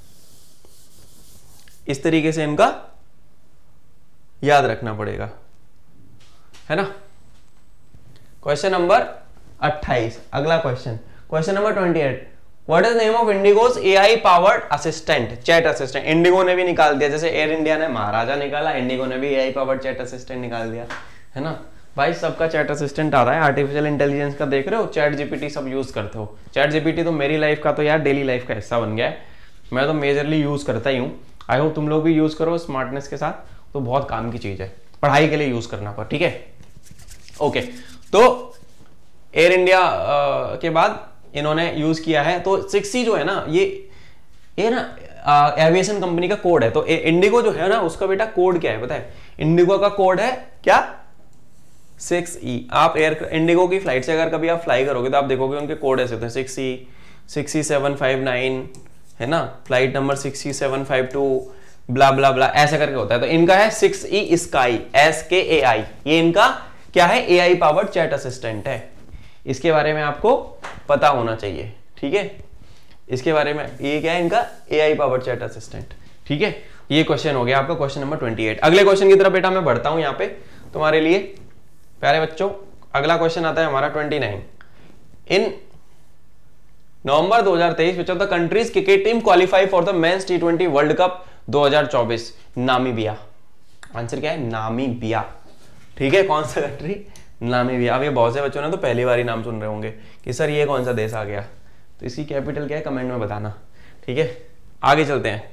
S1: इस तरीके से इनका याद रखना पड़ेगा, है ना। क्वेश्चन नंबर 28, अगला क्वेश्चन, question number 28। What is name of IndiGo's AI powered assistant, chat assistant. IndiGo ने भी निकाल दिया, जैसे एयर इंडिया ने महाराजा निकाला, इंडिगो ने भी एआई पावर्ड चैट असिस्टेंट निकाल दिया, है ना भाई। सबका चैट असिस्टेंट आ रहा है, आर्टिफिशियल इंटेलिजेंस का देख रहे हो, चैट जीपीटी सब यूज करते हो। चैट जीपीटी तो मेरी लाइफ का तो यार डेली लाइफ का हिस्सा बन गया है, मैं तो मेजरली यूज करता ही हूँ। आई होप तुम लोग भी यूज करो स्मार्टनेस के साथ, तो बहुत काम की चीज है, पढ़ाई के लिए यूज करना पर। ठीक है, ओके। तो एयर इंडिया के बाद इन्होंने यूज किया है, तो 6C जो है ना, ये ना एविएशन कंपनी का कोड है। तो इंडिगो जो है ना, उसका बेटा कोड क्या है पता है? इंडिगो का कोड है क्या? 6E। आप इंडिगो की फ्लाइट से अगर कभी आप फ्लाई करोगे तो आप देखोगे उनके कोड ऐसे होते हैं, 6E, 6E759, है ना, फ्लाइट नंबर 6E752, ब्ला ब्ला ब्ला, ऐसा करके होता है। तो इनका है 6E स्काई, SKAI। ये इनका क्या है? एआई पावर्ड चैट असिस्टेंट है। इसके बारे में आपको पता होना चाहिए। ठीक है, इसके बारे में, ये क्या है? इनका एआई पावर्ड चैट असिस्टेंट। ठीक है, ये क्वेश्चन हो गया आपका क्वेश्चन नंबर 28। अगले क्वेश्चन की तरफ बेटा मैं बढ़ता हूं यहाँ पे तुम्हारे लिए प्यारे बच्चों। अगला क्वेश्चन आता है हमारा 29। In November 2023 which of the countries cricket team qualify for the men's T20 world cup 2024? Namibia. Answer क्या है? नामीबिया। ठीक है, कौन सा कंट्री? नामीबिया। अब ये बहुत से बच्चों ने तो पहली बार ही नाम सुन रहे होंगे कि सर ये कौन सा देश आ गया, तो इसकी कैपिटल क्या है कमेंट में बताना। ठीक है, आगे चलते हैं।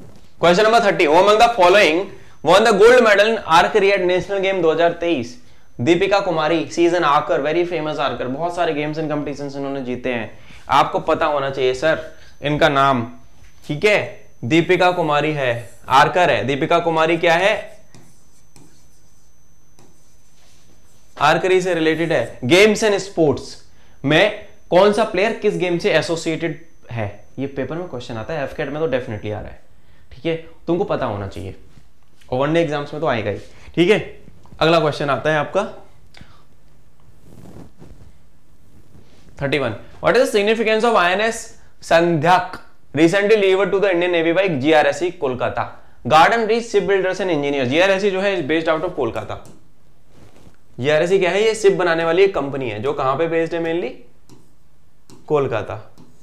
S1: Question number 30। Who among the following won the gold medal in archery at national game 2023? Deepika Kumari, सीजन आकर, वेरी फेमस आर्कर, बहुत सारे गेम्स एंड कॉम्पिटिशंस इन्होंने जीते हैं, आपको पता होना चाहिए सर इनका नाम, ठीक है। दीपिका कुमारी है, आर्कर है, दीपिका कुमारी क्या है, आर्करी से रिलेटेड है। गेम्स एंड स्पोर्ट्स में कौन सा प्लेयर किस गेम से एसोसिएटेड है, ये पेपर में क्वेश्चन आता है, एफकेट में तो डेफिनेटली आ रहा है, ठीक है, तुमको पता होना चाहिए, और वनडे एग्जाम्स में तो आएगा ही, ठीक है। अगला क्वेश्चन आता है आपका 31, what is the significance of INS Sandhayak recently delivered to the Indian Navy by GRSE Kolkata, Garden Reach Ship Builders and Engineer. GRSE जो है based out of Kolkata. GRSE क्या है, ये शिप बनाने वाली एक कंपनी है जो कहां पे बेस्ड है, मेनली कोलकाता,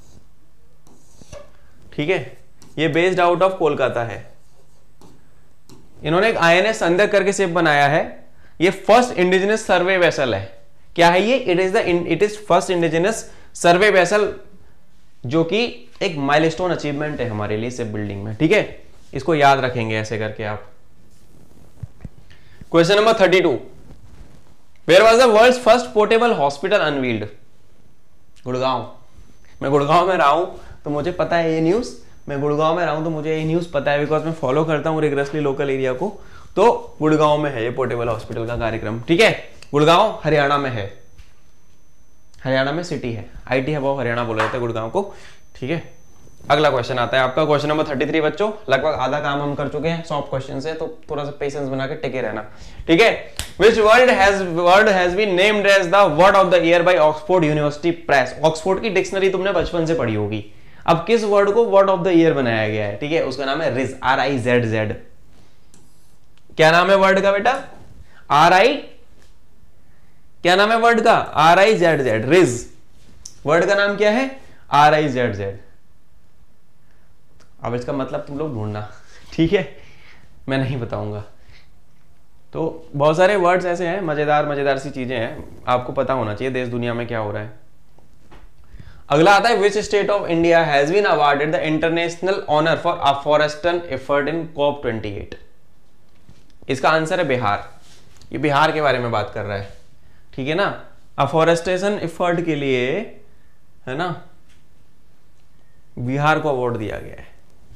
S1: ठीक है, ये बेस्ड आउट ऑफ कोलकाता है। इन्होंने एक INS संध्याक करके शिप बनाया है, ये फर्स्ट इंडिजिनस सर्वे वेसल है। क्या है ये, it is first indigenous survey vessel, जो कि एक माइलस्टोन अचीवमेंट है हमारे लिए शिप बिल्डिंग में, ठीक है, इसको याद रखेंगे ऐसे करके आप। Question number 32, where was the world's first portable hospital unveiled. Gurgaon, मैं गुड़गांव में रहा हूं तो मुझे पता है ये न्यूज, मैं गुड़गांव में रहा हूं तो मुझे ये न्यूज पता है, बिकॉज मैं फॉलो करता हूं रिगरसली लोकल एरिया को। तो गुड़गांव में है ये पोर्टेबल हॉस्पिटल का कार्यक्रम, ठीक है। गुड़गांव हरियाणा में है, हरियाणा में सिटी है, IT हब ऑफ हरियाणा बोला जाता है गुड़गांव को, ठीक है। अगला क्वेश्चन आता है आपका क्वेश्चन नंबर 33 बच्चों, लगभग आधा काम हम कर चुके हैं, सॉफ्ट क्वेश्चन से, तो थोड़ा सा पेशेंस बना के टिके रहना, ठीक है। Which word has been named as the word of the year by Oxford University Press। Oxford की डिक्शनरी तुमने बचपन से पढ़ी होगी, अब किस वर्ड को वर्ड ऑफ द ईयर बनाया गया है, ठीक है, उसका नाम है रिज, RIZZ। क्या नाम है वर्ड का बेटा, क्या नाम है वर्ड का, RIZZ, रिज, वर्ड का नाम क्या है, RIZZ। अब इसका मतलब तुम लोग ढूंढना, ठीक है, मैं नहीं बताऊंगा। तो बहुत सारे वर्ड्स ऐसे हैं, मजेदार सी चीजें हैं, आपको पता होना चाहिए देश दुनिया में क्या हो रहा है। अगला आता है which state of India has been awarded the international honour for afforestation effort in COP28। इसका आंसर है बिहार, ये बिहार के बारे में बात कर रहा है, ठीक है ना। अफॉरेस्टेशन एफर्ट के लिए, है ना, बिहार को अवार्ड दिया गया है।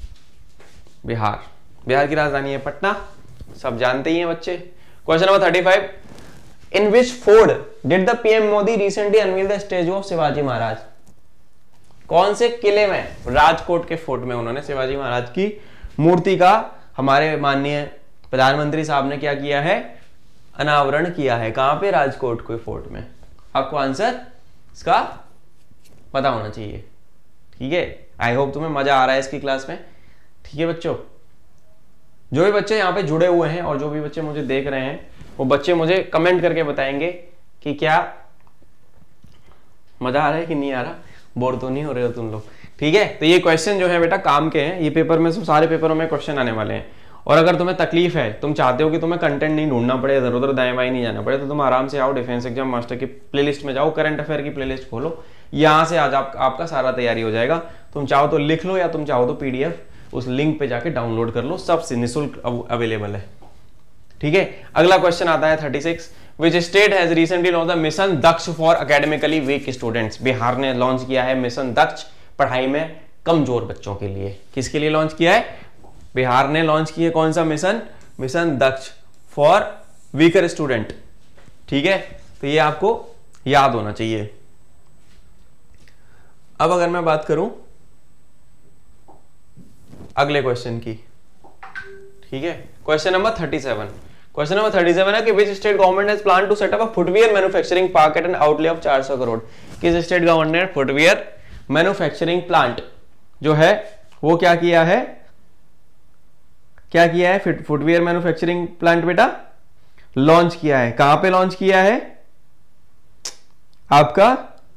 S1: बिहार की राजधानी है पटना, सब जानते ही हैं बच्चे। Question number 35, in which fort did the PM Modi recently unveil the statue of Shivaji Maharaj. कौन से किले में, राजकोट के फोर्ट में उन्होंने शिवाजी महाराज की मूर्ति का हमारे माननीय प्रधानमंत्री साहब ने क्या किया है, अनावरण किया है। कहां पे, राजकोट के फोर्ट में। आपको आंसर इसका पता होना चाहिए, ठीक है। आई होप तुम्हें मजा आ रहा है इसकी क्लास में, ठीक है बच्चों। जो भी बच्चे यहाँ पे जुड़े हुए हैं और जो भी बच्चे मुझे देख रहे हैं, वो बच्चे मुझे कमेंट करके बताएंगे कि क्या मजा आ रहा है कि नहीं आ रहा, बोर तो नहीं हो रहे हो तुम लोग, ठीक है। तो ये क्वेश्चन जो है बेटा काम के हैं, ये पेपर में सारे पेपरों में क्वेश्चन आने वाले हैं। और अगर तुम्हें तकलीफ है, तुम चाहते हो कि तुम्हें कंटेंट नहीं ढूंढना पड़े, इधर उधर दाएं बाएं नहीं जाना पड़े, तो तुम आराम से आओ डिफेंस एग्जाम मास्टर की प्लेलिस्ट में जाओ, करंट अफेयर की प्लेलिस्ट खोलो, यहाँ से आज आपका सारा तैयारी हो जाएगा। तुम चाहो तो लिख लो या तुम चाहो तो PDF उस लिंक पे जाके डाउनलोड कर लो, सब निःशुल्क अवेलेबल है, ठीक है। अगला क्वेश्चन आता है 36, which state has recently launch the mission Daksh for academically weak students. Bihar ने लॉन्च किया है मिशन दक्ष, पढ़ाई में कमजोर बच्चों के लिए। किसके लिए लॉन्च किया है, बिहार ने लॉन्च किया कौन सा mission, mission Daksh for weaker student, ठीक है। तो ये आपको याद होना चाहिए। अब अगर मैं बात करूं अगले क्वेश्चन की, ठीक है, क्वेश्चन नंबर 37। क्वेश्चन नंबर 37 है कि which state government has plan to set up a footwear manufacturing park at an outlay of 400 crore. किस स्टेट गवर्नमेंट ने फुटवियर मैन्युफैक्चरिंग प्लांट जो है वो क्या किया है, फुटवियर मैन्युफैक्चरिंग प्लांट बेटा लॉन्च किया है। कहां पे लॉन्च किया है, आपका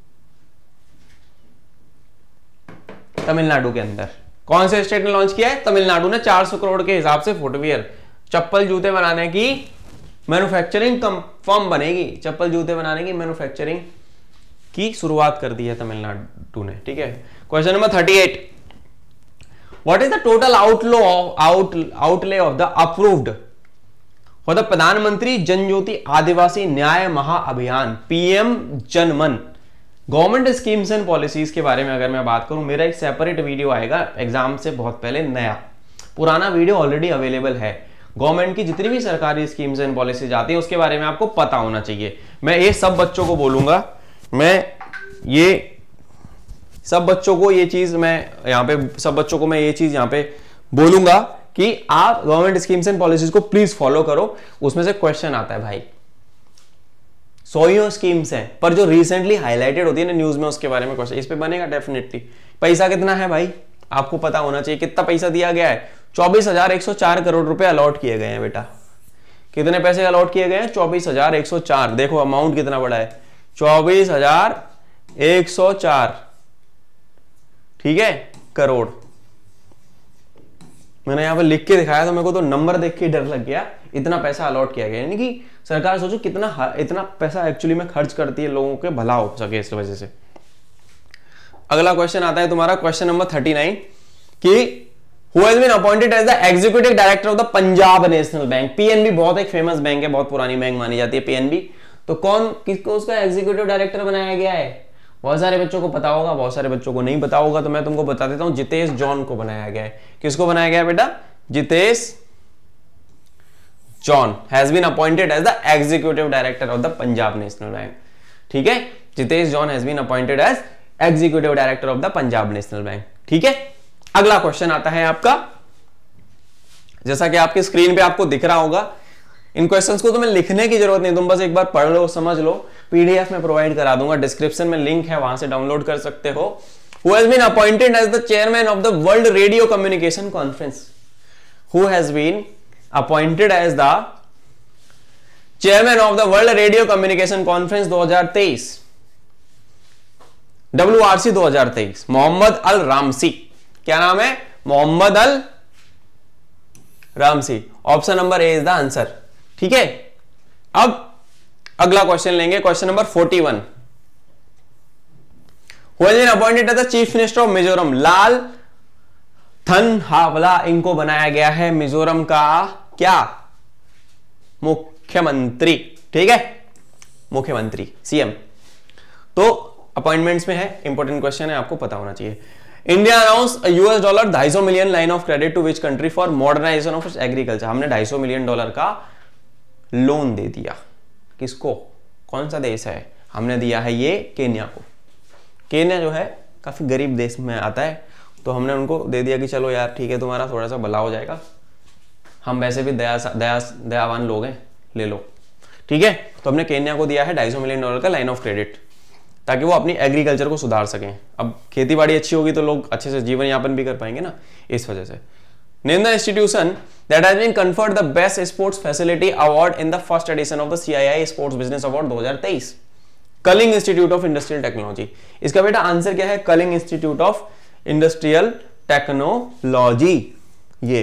S1: तमिलनाडु के अंदर। कौन से स्टेट ने लॉन्च किया है, तमिलनाडु ने 400 करोड़ के हिसाब से फुटवियर, चप्पल जूते बनाने की मैन्युफैक्चरिंग फर्म बनेगी, चप्पल जूते बनाने की मैन्युफैक्चरिंग की शुरुआत कर दी है तमिलनाडु ने, ठीक है। Question number 38, what is the total outlay of the approved for the Pradhan Mantri Jan ज्योति आदिवासी न्याय महाअभियान PM Janman government schemes and policies के बारे में अगर मैं बात करूं, मेरा एक सेपरेट वीडियो आएगा एग्जाम से बहुत पहले, नया पुराना वीडियो ऑलरेडी अवेलेबल है। गवर्नमेंट की जितनी भी सरकारी स्कीम्स एंड पॉलिसीज आती है उसके बारे में आपको पता होना चाहिए। मैं ये सब बच्चों को बोलूंगा, मैं ये सब बच्चों को ये चीज मैं यहाँ पे सब बच्चों को मैं ये चीज यहाँ पे बोलूंगा कि आप गवर्नमेंट स्कीम्स एंड पॉलिसीज को प्लीज फॉलो करो। उसमें से क्वेश्चन आता है भाई, 100 स्कीम्स हैं, पर जो रिसेंटली हाईलाइटेड होती है ना न्यूज में उसके बारे में क्वेश्चन इस पे बनेगा डेफिनेटली। पैसा कितना है भाई आपको पता होना चाहिए, कितना पैसा दिया गया है। 24,104 करोड़ रुपए अलॉट किए गए हैं बेटा। कितने पैसे अलॉट किए गए हैं? 24,104। देखो अमाउंट कितना बड़ा है, 24,104, ठीक है, करोड़। मैंने यहां पर लिख के दिखाया तो मेरे को तो नंबर देख के डर लग गया, इतना पैसा अलॉट किया गया। यानी कि सरकार सोचो इतना पैसा एक्चुअली में खर्च करती है, लोगों के भला हो सके इस वजह से। अगला क्वेश्चन आता है तुम्हारा क्वेश्चन नंबर 39 कि Who has been appointed as the executive director of the Punjab National Bank. PNB बहुत एक फेमस बैंक है, बहुत पुरानी बैंक मानी जाती है पीएनबी। तो किसको उसका एग्जीक्यूटिव डायरेक्टर बनाया गया है? बहुत सारे बच्चों को पता होगा, बहुत सारे बच्चों को नहीं पता होगा, तो मैं तुमको बता देता हूं। जितेश जॉन को बनाया गया है। किसको बनाया गया है बेटा? Jitesh John has been appointed as the executive director of the Punjab National Bank. ठीक है, Jitesh John has been appointed as executive director of the Punjab National Bank. ठीक है, अगला क्वेश्चन आता है आपका, जैसा कि आपकी स्क्रीन पे आपको दिख रहा होगा। इन क्वेश्चंस को तुम्हें लिखने की जरूरत नहीं, तुम बस एक बार पढ़ लो, समझ लो। पीडीएफ में प्रोवाइड करा दूंगा, डिस्क्रिप्शन में लिंक है, वहां से डाउनलोड कर सकते हो। Who has been appointed as the chairman of the World Radio Communication Conference? Who has been appointed as the chairman of the World Radio Communication Conference 2023? WRC 2023 Mohammad Al रामसी। क्या नाम है? Mohammed Al Ramsi. Option number A is the answer. ठीक है, अब अगला question लेंगे, question number 41। Who has been appointed as the Chief Minister of Mizoram? Lal Thanhawla इनको बनाया गया है मिजोरम का क्या? मुख्यमंत्री। ठीक है, मुख्यमंत्री, सीएम। तो अपॉइंटमेंट्स में है, इंपॉर्टेंट क्वेश्चन है, आपको पता होना चाहिए। India announce $250 million line of credit to which country for modernisation of agriculture. हमने $250 मिलियन का लोन दे दिया। किसको? कौन सा देश है? हमने दिया है ये केन्या को। केन्या जो है काफी गरीब देश में आता है, तो हमने उनको दे दिया कि चलो यार ठीक है, तुम्हारा थोड़ा सा भला हो जाएगा, हम वैसे भी दयावान लोग हैं, ले लो। ठीक है, तो हमने केन्या को दिया है $250 मिलियन का लाइन ऑफ क्रेडिट, ताकि वो अपनी एग्रीकल्चर को सुधार सकें। अब खेती बाड़ी अच्छी होगी तो लोग अच्छे से जीवन यापन भी कर पाएंगे ना, इस वजह से। Name the institution that has been conferred the best sports facility award in the first edition of the CII sports business award 2023। Kalinga Institute of Industrial Technology. इसका बेटा आंसर क्या है? Kalinga Institute of Industrial Technology. ये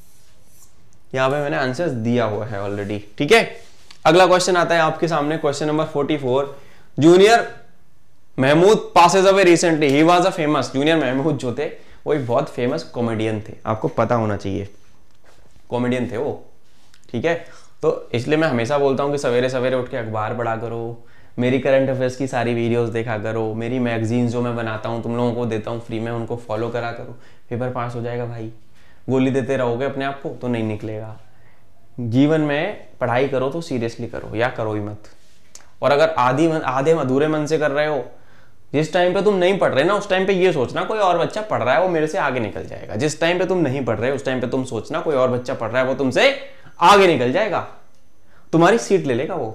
S1: यहां पे मैंने answer दिया हुआ है ऑलरेडी। ठीक है, अगला क्वेश्चन आता है आपके सामने, question number 44। Junior Mahmood passes away recently. He was a famous, Junior Mahmood जो थे वो एक बहुत फेमस कॉमेडियन थे, आपको पता होना चाहिए, कॉमेडियन थे वो। ठीक है, तो इसलिए मैं हमेशा बोलता हूं कि सवेरे सवेरे उठ के अखबार पढ़ा करो, मेरी करंट अफेयर्स की सारी वीडियोस देखा करो, मेरी मैगजीन्स जो मैं बनाता हूँ तुम लोगों को देता हूँ फ्री में, उनको फॉलो करा करो, पेपर पास हो जाएगा भाई। गोली देते रहोगे अपने आप को तो नहीं निकलेगा। जीवन में पढ़ाई करो तो सीरियसली करो, या करो ही मत। और अगर आधे अधूरे मन से कर रहे हो, जिस टाइम पे तुम नहीं पढ़ रहे ना उस टाइम पे ये सोचना कोई और बच्चा पढ़ रहा है वो मेरे से आगे निकल जाएगा। जिस टाइम पे तुम नहीं पढ़ रहे उस टाइम पे तुम सोचना कोई और बच्चा पढ़ रहा है वो तुमसे आगे निकल जाएगा, तुम्हारी सीट ले लेगा वो।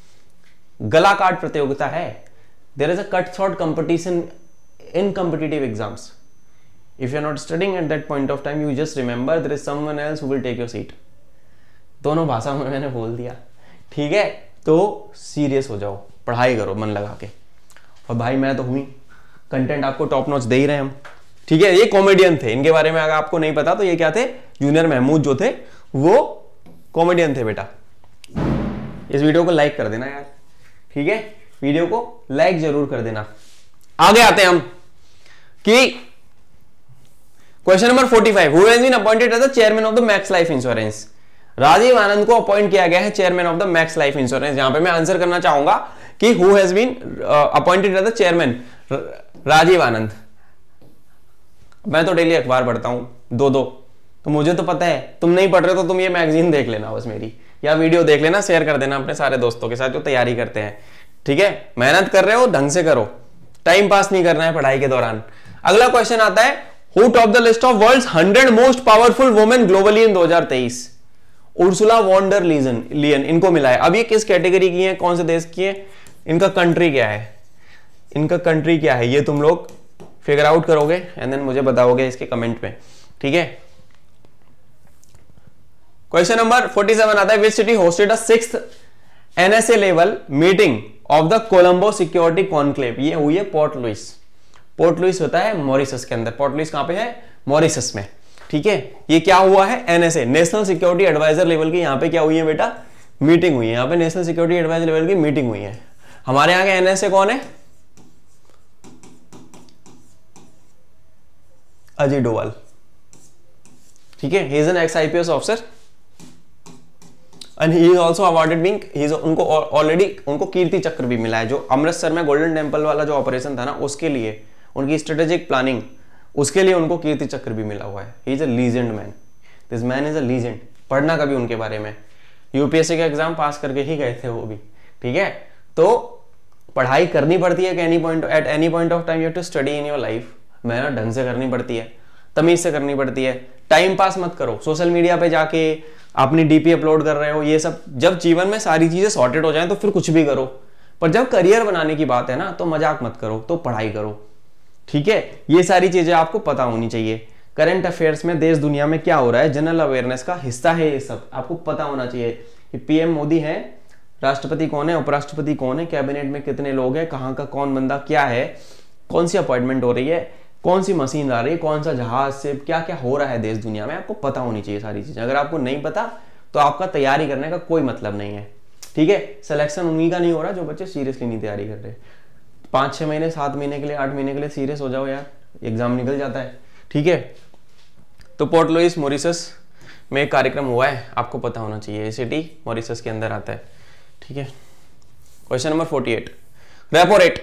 S1: गला काट प्रतियोगिता है। There is a cut throat competition in competitive exams. If you are not studying at that point of time, you just remember there is someone else who will take your seat. दोनों भाषा में मैंने बोल दिया। ठीक है, तो serious हो जाओ, पढ़ाई करो मन लगा के। और भाई मैं तो हुई, कंटेंट आपको टॉप नॉच दे ही रहे हम। ठीक है, ये कॉमेडियन थे, इनके बारे में अगर आपको नहीं पता तो ये क्या थे? जूनियर महमूद जो थे वो कॉमेडियन थे बेटा। इस वीडियो को लाइक कर देना यार। ठीक है, वीडियो को लाइक जरूर कर देना। आगे आते हैं हम कि question number 45। Who has been appointed as the chairman of the Max Life Insurance? Rajiv Anand को अपॉइंट किया गया है chairman of the Max Life Insurance. यहां पे मैं आंसर करना चाहूंगा कि who has been appointed as the chairman, Rajiv Anand. मैं तो डेली अखबार पढ़ता हूं, दो तो मुझे तो पता है, तुम नहीं पढ़ रहे तो तुम ये मैगजीन देख लेना बस मेरी, या वीडियो देख लेना, शेयर कर देना अपने सारे दोस्तों के साथ जो तैयारी करते हैं। ठीक है, मेहनत कर रहे हो ढंग से करो, टाइम पास नहीं करना है पढ़ाई के दौरान। अगला क्वेश्चन आता है, who top the list of world's 100 most powerful women globally in 2023? Ursula von der Leyen, इनको मिला है। अब ये किस कैटेगरी की है, कौन से देश की है, इनका कंट्री क्या है, इनका कंट्री क्या है, ये तुम लोग फिगर आउट करोगे एंड देन मुझे बताओगे इसके कमेंट में। ठीक है, क्वेश्चन नंबर 47 आता है, which city hosted a 6th NSA level meeting of the Colombo Security Conclave? ये हुई है पोर्ट लुइस। पोर्ट लुइस होता है मॉरिशस के अंदर। पोर्ट लुइस कहां पे है? मॉरिशस में। ठीक है, ये क्या हुआ है? NSA, National Security Adviser level की यहां पे क्या हुई है बेटा? मीटिंग हुई है। यहां पे नेशनल सिक्योरिटी एडवाइजर लेवल की मीटिंग हुई है। हमारे यहां के NSA कौन है? अजय डोवाल। ठीक है, he is an ex IPS officer and he is also awarded being, he is, उनको ऑलरेडी उनको कीर्ति चक्र भी मिला है। जो अमृतसर में गोल्डन टेंपल वाला जो ऑपरेशन था ना, उसके लिए, उनकी स्ट्रेटेजिक प्लानिंग, उसके लिए उनको कीर्ति चक्र भी मिला हुआ है। He is a legend man, this man is a legend. पढ़ना कभी उनके बारे में, UPSC का एग्जाम पास करके ही गए थे वो भी। ठीक है, तो पढ़ाई करनी पड़ती है at any point of time you have to study in your life. मेहनत ढंग से करनी पड़ती है, तमीज से करनी पड़ती है। टाइम पास मत करो, सोशल मीडिया पे जाके अपनी DP अपलोड कर रहे हो, ये सब। जब जीवन में सारी चीजें सॉर्टेड हो जाएं तो फिर कुछ भी करो, पर जब करियर बनाने की बात है ना, तो मजाक मत करो, तो पढ़ाई करो। ठीक है, ये सारी चीजें आपको पता होनी चाहिए। करंट अफेयर्स में देश दुनिया में क्या हो रहा है, जनरल अवेयरनेस का हिस्सा है ये सब, आपको पता होना चाहिए कि PM मोदी है, राष्ट्रपति कौन है, उपराष्ट्रपति कौन है, कैबिनेट में कितने लोग हैं, कहाँ का कौन बंदा क्या है, कौन सी अपॉइंटमेंट हो रही है, कौन सी मशीन आ रही है, कौन सा जहाज से क्या क्या हो रहा है देश दुनिया में, आपको पता होनी चाहिए सारी चीजें। अगर आपको नहीं पता तो आपका तैयारी करने का कोई मतलब नहीं है। ठीक है, सिलेक्शन उन्हीं का नहीं हो रहा जो बच्चे सीरियसली नहीं तैयारी कर रहे। 5-6 महीने, 7 महीने के लिए, 8 महीने के लिए सीरियस हो जाओ यार, एग्जाम निकल जाता है। ठीक है, तो पोर्ट लुइस मॉरिशस में एक कार्यक्रम हुआ है, आपको पता होना चाहिए। ये सिटी मॉरिशस के अंदर आता है। ठीक है, क्वेश्चन नंबर 48, रेपो रेट।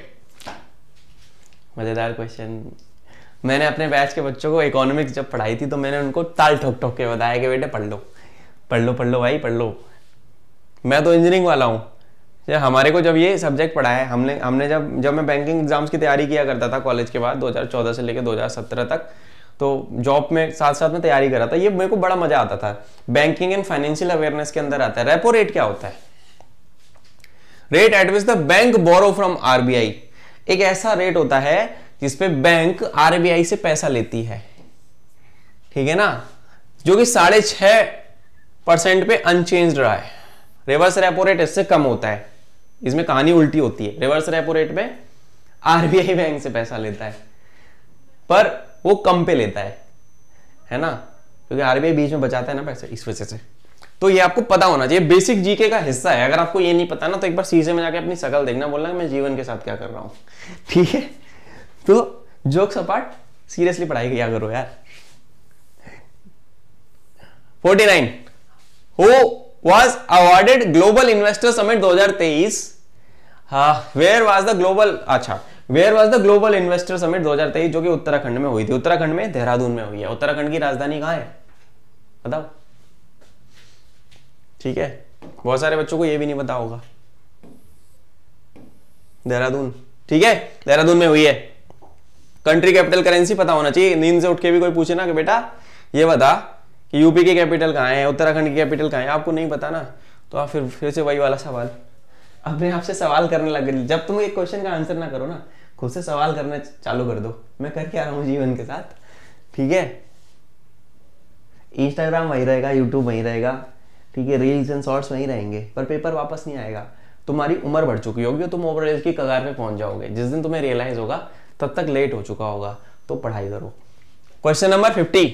S1: मजेदार क्वेश्चन। मैंने अपने बैच के बच्चों को इकोनॉमिक्स जब पढ़ाई थी तो मैंने उनको ताल ठोक ठोक के बताया कि बेटे पढ़ लो पढ़ लो पढ़ लो भाई पढ़ लो। मैं तो इंजीनियरिंग वाला हूँ। हमारे को जब ये सब्जेक्ट पढ़ा है, हमने जब मैं बैंकिंग एग्जाम्स की तैयारी किया करता था कॉलेज के बाद 2014 से लेकर 2017 तक, तो जॉब में साथ साथ में तैयारी कर रहा था। ये मेरे को बड़ा मजा आता था। बैंकिंग एंड फाइनेंशियल अवेयरनेस के अंदर आता है। रेपो रेट क्या होता है? Rate at which the bank borrow from RBI। एक ऐसा रेट होता है जिसपे बैंक RBI से पैसा लेती है। ठीक है ना, जो कि 6.5% पे अनचेंज रहा है। रिवर्स रेपो रेट इससे कम होता है। इसमें कहानी उल्टी होती है। रिवर्स रेपो रेट में RBI बैंक से पैसा लेता है, पर वो कम पे लेता है ना, क्योंकि RBI बीच में बचाता है ना पैसे, इस वजह से। तो ये आपको पता होना चाहिए, बेसिक जीके का हिस्सा है। अगर आपको ये नहीं पता ना, तो एक बार शीशे में जाके अपनी शक्ल देखना, बोलना मैं जीवन के साथ क्या कर रहा हूं। ठीक है, तो जोक्स अपार्ट, सीरियसली पढ़ाई किया करो यार। 49, who was awarded global investor summit 2023? Where was the global investor summit 2023, जो कि उत्तराखंड में हुई थी। उत्तराखंड में, देहरादून में हुई है। उत्तराखंड की राजधानी कहां है बताओ? ठीक है, बहुत सारे बच्चों को ये भी नहीं पता होगा। देहरादून। ठीक है, देहरादून में हुई है। कंट्री कैपिटल करेंसी पता होना चाहिए। नींद से उठ के भी कोई पूछे ना कि बेटा ये बता कि यूपी की कैपिटल कहाँ है, उत्तराखंड की कैपिटल कहाँ है, आपको नहीं पता ना, तो आप फिर से वही वाला सवाल अपने आप से सवाल करने लग गए। जब तुम एक क्वेश्चन का आंसर ना करो ना, खुद से सवाल करना चालू कर दो। मैं करके आ रहा हूँ जीवन के साथ। ठीक है, इंस्टाग्राम वही रहेगा, यूट्यूब वही रहेगा। ठीक है, रील्स एंड शॉर्ट्स वही रहेंगे, पर पेपर वापस नहीं आएगा। तुम्हारी उम्र बढ़ चुकी होगी, तुम ओवर एज की कगार पे पहुंच जाओगे। जिस दिन तुम्हें रियलाइज होगा तब तक लेट हो चुका होगा। तो पढ़ाई करो। क्वेश्चन नंबर 50,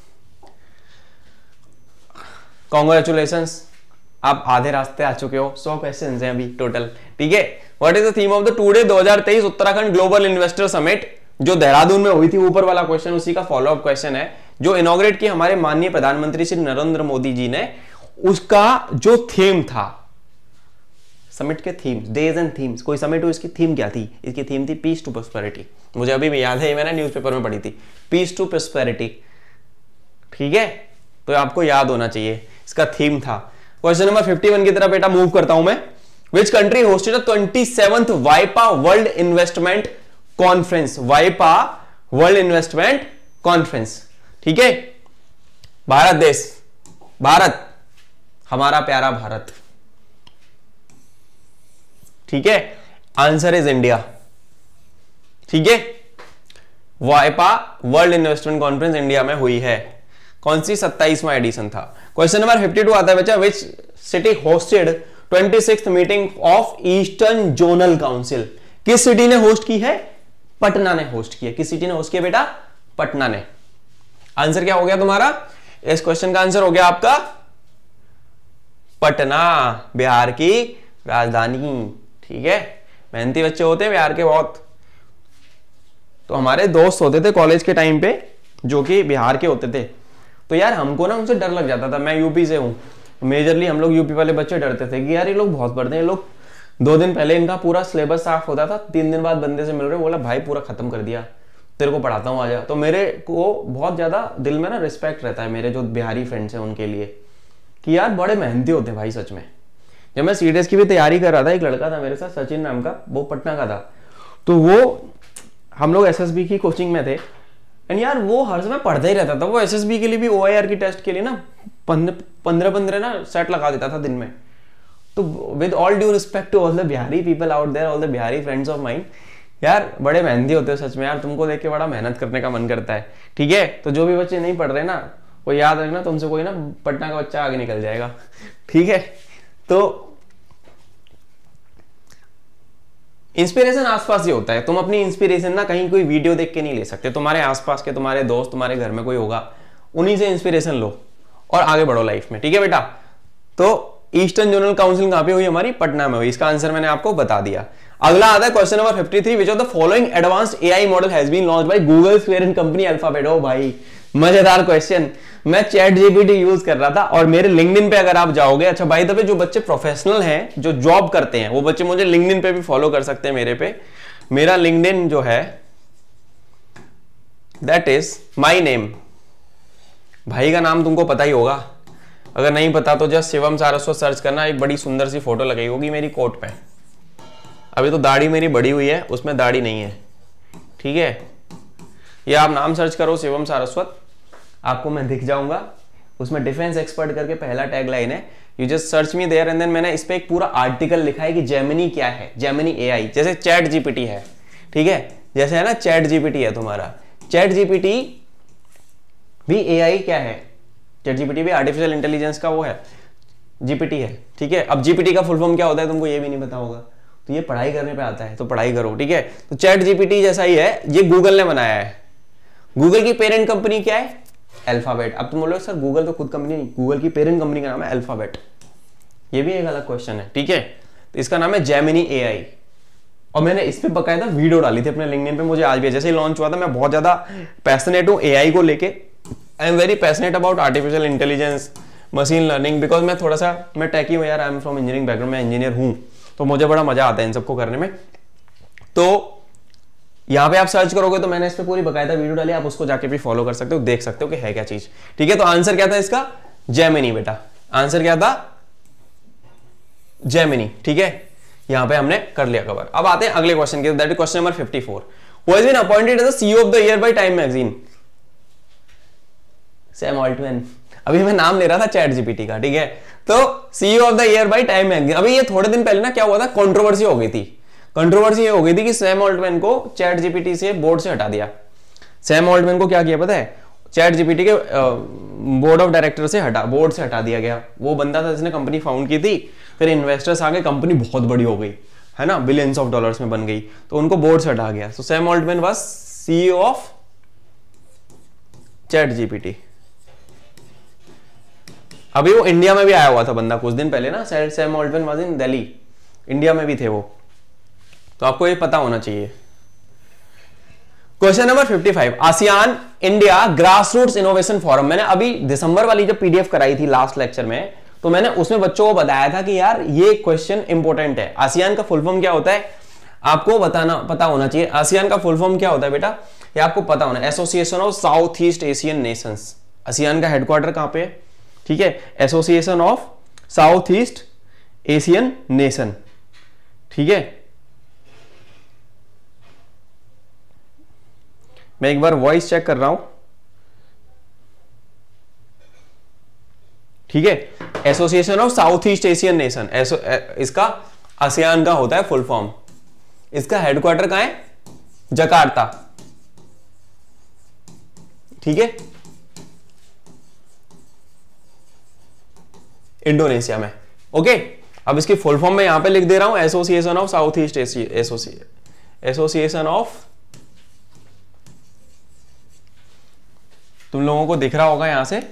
S1: कॉन्ग्रेचुलेशंस, आप आधे रास्ते आ चुके हो। 100 क्वेश्चन हैं अभी टोटल। ठीक है, what is the theme of the today 2023 Uttarakhand Global investor Summit, जो देहरादून में हुई थी। ऊपर वाला क्वेश्चन उसी का फॉलोअप क्वेश्चन है, जो इनॉग्रेट की हमारे माननीय प्रधानमंत्री श्री नरेंद्र मोदी जी ने उसका जो थीम था, समिट के थीम्स, डेज एंड थीम्स, कोई समिट हो इसकी थीम क्या थी? इसकी थीम थी पीस टू प्रॉस्पेरिटी। मुझे अभी भी याद है, मैंने न्यूज़पेपर में पढ़ी थी, पीस टू प्रॉस्पेरिटी। ठीक है, तो आपको याद होना चाहिए, इसका थीम था। क्वेश्चन नंबर 51 की तरफ बेटा मूव करता हूं मैं। Which country hosted the 27th वाइपा वर्ल्ड इन्वेस्टमेंट कॉन्फ्रेंस? वाइपा वर्ल्ड इन्वेस्टमेंट कॉन्फ्रेंस। ठीक है, भारत देश, भारत, हमारा प्यारा भारत। ठीक है, आंसर इज इंडिया। ठीक है, वाइपा वर्ल्ड इन्वेस्टमेंट कॉन्फ्रेंस इंडिया में हुई है। कौन सी? 27वां एडिशन था। क्वेश्चन नंबर 52 आता है बच्चा, which city hosted 26th meeting of Eastern Zonal Council? किस सिटी ने होस्ट की है? पटना ने होस्ट की है। किस सिटी ने होस्ट किया बेटा? पटना ने। आंसर क्या हो गया तुम्हारा? इस क्वेश्चन का आंसर हो गया आपका पटना, बिहार की राजधानी। ठीक है, मेहनती बच्चे होते हैं बिहार के बहुत। तो हमारे दोस्त होते थे कॉलेज के टाइम पे जो कि बिहार के होते थे, तो यार हमको ना उनसे डर लग जाता था। मैं यूपी से हूँ, मेजरली हम लोग यूपी वाले बच्चे डरते थे कि यार ये लोग बहुत पढ़ते हैं। लोग 2 दिन पहले इनका पूरा सिलेबस साफ होता था, 3 दिन बाद बंदे से मिल रहे, बोला भाई पूरा खत्म कर दिया, तेरे को पढ़ाता हूँ आजा। तो मेरे को बहुत ज्यादा दिल में ना रिस्पेक्ट रहता है मेरे जो बिहारी फ्रेंड्स हैं उनके लिए, कि यार बड़े मेहनती होते हैं भाई सच में। जब मैं सीडीएस की भी तैयारी कर रहा था, एक लड़का था मेरे साथ, सचिन नाम का, वो पटना का था। तो वो, हम लोग एसएसबी की कोचिंग में थे, एंड यार वो हर समय पढ़ता ही रहता था। वो एसएसबी के लिए भी, ओआईआर की टेस्ट के लिए ना 15 ना सेट लगा देता था दिन में। तो with all due respect to all the Bihari people out there, all the Bihari friends of mind, यार बड़े मेहनती होते हो सच में यार, तुमको देख के बड़ा मेहनत करने का मन करता है। ठीक है, तो जो भी बच्चे नहीं पढ़ रहे ना, वो याद रखना, तुमसे कोई ना पटना का बच्चा आगे निकल जाएगा। ठीक है, तो इंस्पिरेशन आसपास ही होता है। तुम अपनी इंस्पिरेशन ना कहीं कोई वीडियो देख के नहीं ले सकते। तुम्हारे आसपास के, तुम्हारे दोस्त, तुम्हारे घर में कोई होगा, उन्हीं से इंस्पिरेशन लो और आगे बढ़ो लाइफ में। ठीक है बेटा, तो ईस्टर्न जोनल काउंसिल कहां पे हुई? हमारी पटना में हुई। इसका आंसर मैंने आपको बता दिया। अगला आता है question number 53, which of the following advanced AI model has been launched by Google parent company Alphabet? ओ भाई मजेदार क्वेश्चन। मैं चैट जीपीटी यूज कर रहा था और मेरे लिंक्डइन पे अगर आप जाओगे, अच्छा भाई दबे जो बच्चे प्रोफेशनल हैं, जो जॉब करते हैं, वो बच्चे मुझे लिंक्डइन पे भी फॉलो कर सकते हैं मेरे पे। मेरा लिंक्डइन जो है दैट इज माई नेम। भाई का नाम तुमको पता ही होगा, अगर नहीं पता तो जस्ट शिवम सारस्वत सर्च करना, एक बड़ी सुंदर सी फोटो लगाई होगी मेरी कोट पे। अभी तो दाढ़ी मेरी बड़ी हुई है, उसमें दाढ़ी नहीं है। ठीक है, ये आप नाम सर्च करो शिवम सारस्वत, आपको मैं दिख जाऊंगा। उसमें डिफेंस एक्सपर्ट करके पहला टैग लाइन है, you just search me there and then मैंने इस पे एक पूरा आर्टिकल लिखा है कि जेमिनी क्या है। जेमिनी एआई जैसे चैट जीपीटी है, ठीक है, जैसे है ना चैट जीपीटी है तुम्हारा, चैट जीपीटी भी एआई क्या है? चैट जीपीटी भी आर्टिफिशियल इंटेलिजेंस का वो है, जीपीटी है। ठीक है, अब जीपीटी का फुल फॉर्म क्या होता है तुमको ये भी नहीं पता होगा, तो ये पढ़ाई करने पे आता है, तो पढ़ाई करो। ठीक है, तो चैट जीपीटी जैसा ही है, ये गूगल ने बनाया है। गूगल की पेरेंट कंपनी क्या है? अल्फाबेट। अब तुम बोलोगे सर गूगल तो खुद कंपनी नहीं, गूगल की पेरेंट कंपनी का नाम है अल्फाबेट। ये भी एक अलग क्वेश्चन है। ठीक है, तो इसका नाम है जेमिनी एआई, और मैंने इस पे बकायदा वीडियो डाली थी अपने लिंक्डइन पे। मुझे आज भी, जैसे ही लॉन्च हुआ था, मैं बहुत ज्यादा पैशनेट हूँ एआई को लेके। I am very passionate about artificial intelligence, machine learning, because मैं थोड़ा सा मैं टेकी हूँ यार, I am from engineering background, मैं इंजीनियर हूँ, तो मुझे बड़ा मजा आता है इन सबको करने में। तो यहाँ पे आप सर्च करोगे तो मैंने इस पे पूरी बकायदा वीडियो डाली, आप उसको जाके भी फॉलो कर सकते हो, देख सकते हो कि है क्या चीज। ठीक है, तो आंसर क्या था इसका? जेमिनी बेटा, आंसर क्या था? जेमिनी। ठीक है, यहां पे हमने कर लिया कवर। अब आते हैं अगले क्वेश्चन के, that is question number 54। Who has been appointed as the CEO of the year by Time magazine? Sam Altman. अभी मैं नाम ले रहा था चैट जीपीटी का। ठीक है, तो CEO of the year by Time magazine. अभी ये थोड़े दिन पहले ना क्या हुआ था, कंट्रोवर्सी हो गई थी। कंट्रोवर्सी ये हो गई थी कि सैम ऑल्टमैन को चैट जीपीटी से बोर्ड से हटा दिया। सैम ऑल्टमैन को क्या किया पता है? चैट जीपीटी के बोर्ड ऑफ डायरेक्टर से बोर्ड से हटा दिया गया। वो बंदा था जिसने कंपनी फाउंड की थी, फिर इन्वेस्टर्स आ गए, कंपनी बहुत बड़ी हो गई है ना, बिलियंस ऑफ डॉलर्स में बन गई, तो उनको बोर्ड से हटा गया। So Sam Altman was CEO of Chat GPT. अभी वो इंडिया में भी आया हुआ था बंदा कुछ दिन पहले ना, Sam Altman was in Delhi, India में भी थे वो, तो आपको ये पता होना चाहिए। Question number 55, ASEAN India Grassroots Innovation Forum. मैंने अभी दिसंबर वाली जब पीडीएफ कराई थी लास्ट लेक्चर में, तो मैंने उसमें बच्चों को बताया था कि यार ये क्वेश्चन इंपॉर्टेंट है। आसियान का फुल फॉर्म क्या होता है आपको पता होना चाहिए। आसियान का फुल फॉर्म क्या होता है बेटा, ये आपको पता होना है, association of south east Asian Nations. ASEAN का हेडक्वार्टर कहां पे है, ठीक है, association of south east Asian Nation, ठीक है। मैं एक बार वॉइस चेक कर रहा हूं, ठीक है, association of south east Asian Nation, इसका आसियान का होता है फुल फॉर्म। इसका हेडक्वार्टर कहां है, जकार्ता, ठीक है, इंडोनेशिया में। ओके, अब इसकी फुल फॉर्म में यहां पे लिख दे रहा हूं, Association of south East Association of, तुम लोगों को दिख रहा होगा यहां से,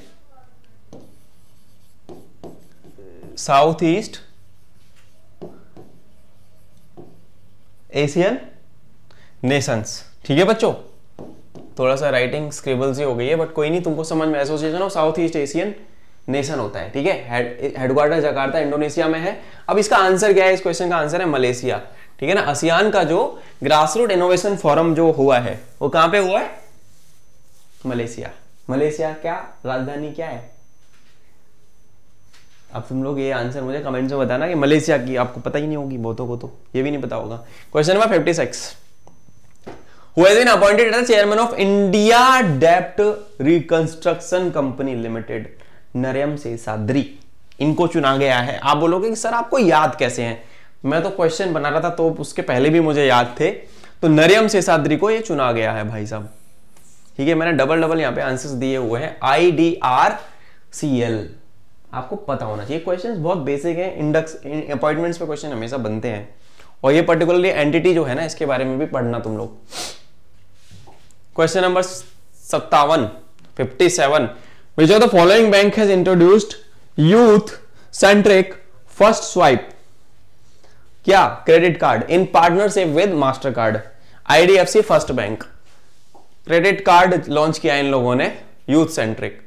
S1: साउथ ईस्ट एशियन नेशंस, ठीक है बच्चों। थोड़ा सा राइटिंग स्क्रिबल सी हो गई है बट कोई नहीं, तुमको समझ में, Association of south east Asian Nation होता है, ठीक है। हेडक्वार्टर जकार्ता इंडोनेशिया में है। अब इसका आंसर क्या है, इस क्वेश्चन का आंसर है मलेशिया, ठीक है ना। आसियान का जो ग्रासरूट इनोवेशन फोरम जो हुआ है वो कहां पे हुआ है, मलेशिया। मलेशिया क्या राजधानी क्या है, अब तुम लोग ये आंसर मुझे कमेंट में बताना कि मलेशिया की, आपको पता ही नहीं होगी, बहुतों को तो ये भी नहीं पता होगा। Question number 56, who has been appointed as chairman of India डेब्ट Reconstruction Company Limited, Narem Seshadri, इनको चुना गया है। आप बोलोगे कि सर आपको याद कैसे हैं, मैं तो क्वेश्चन बना रहा था तो उसके पहले भी मुझे याद थे। तो नरेम शेषाद्री को ये चुना गया है भाई साहब, ठीक है। मैंने डबल यहाँ पे आंसर्स दिए हुए हैं, IDRCL, आपको पता होना चाहिए। क्वेश्चंस बहुत बेसिक हैं, इंडेक्स अपॉइंटमेंट्स पे क्वेश्चन हमेशा बनते हैं, और ये पर्टिकुलरली एंटिटी जो है ना, इसके बारे में भी पढ़ना तुम लोग। Question number 57 which of the following bank has introduced youth centric first swipe, क्या credit card in partnership with master card. IDFC first bank credit card launch किया इन लोगों ने, यूथ सेंट्रिक।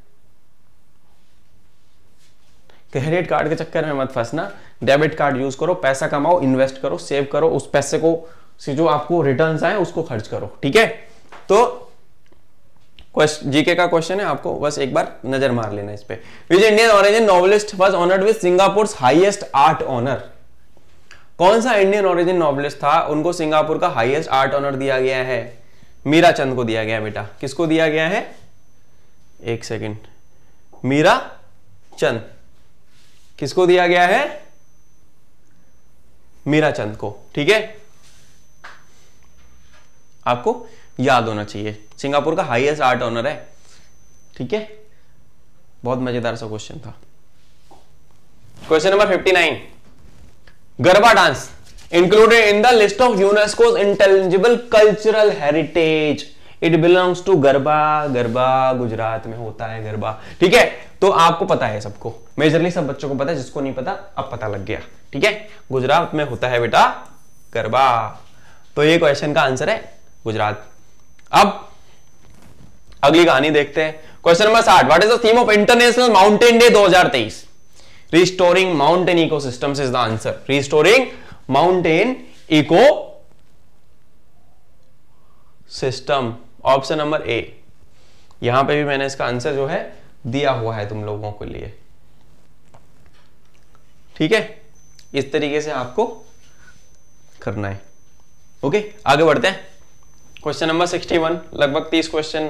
S1: क्रेडिट कार्ड के चक्कर में मत फंसना, डेबिट कार्ड यूज करो, पैसा कमाओ, इन्वेस्ट करो, सेव करो, उस पैसे को से जो आपको रिटर्न्स आए उसको खर्च करो, ठीक है। तो जीके का क्वेश्चन है, आपको बस एक बार नजर मार लेना इस पे। Which Indian origin novelist was honoured with Singapore highest art honour, कौन सा इंडियन ओरिजिन नॉवेलिस्ट था, उनको सिंगापुर का हाईएस्ट आर्ट ऑनर दिया गया है, मीरा चंद को दिया गया बेटा। किसको दिया गया है, एक सेकेंड, मीरा चंद, किसको दिया गया है, मीरा चंद को, ठीक है। आपको याद होना चाहिए, सिंगापुर का हाईएस्ट आर्ट ऑनर है, ठीक है। बहुत मजेदार सा क्वेश्चन था। Question number 59, Garba dance included in the list of UNESCO's intelligible cultural heritage, it belongs to Garba. Garba Gujarat में होता है गरबा, ठीक है। तो आपको पता है, सबको, मेजरली सब बच्चों को पता है, जिसको नहीं पता अब पता लग गया, ठीक है। गुजरात में होता है बेटा गरबा, तो ये क्वेश्चन का आंसर है गुजरात। अब अगली कहानी देखते हैं। Question number 60, what is the theme of international mountain day 2023, restoring mountain ecosystems is the answer, restoring mountain ecosystem, option number A. यहां पे भी मैंने इसका आंसर जो है दिया हुआ है तुम लोगों के लिए, ठीक है। इस तरीके से आपको करना है, ओके। आगे बढ़ते हैं। क्वेश्चन नंबर 61, लगभग 30 क्वेश्चन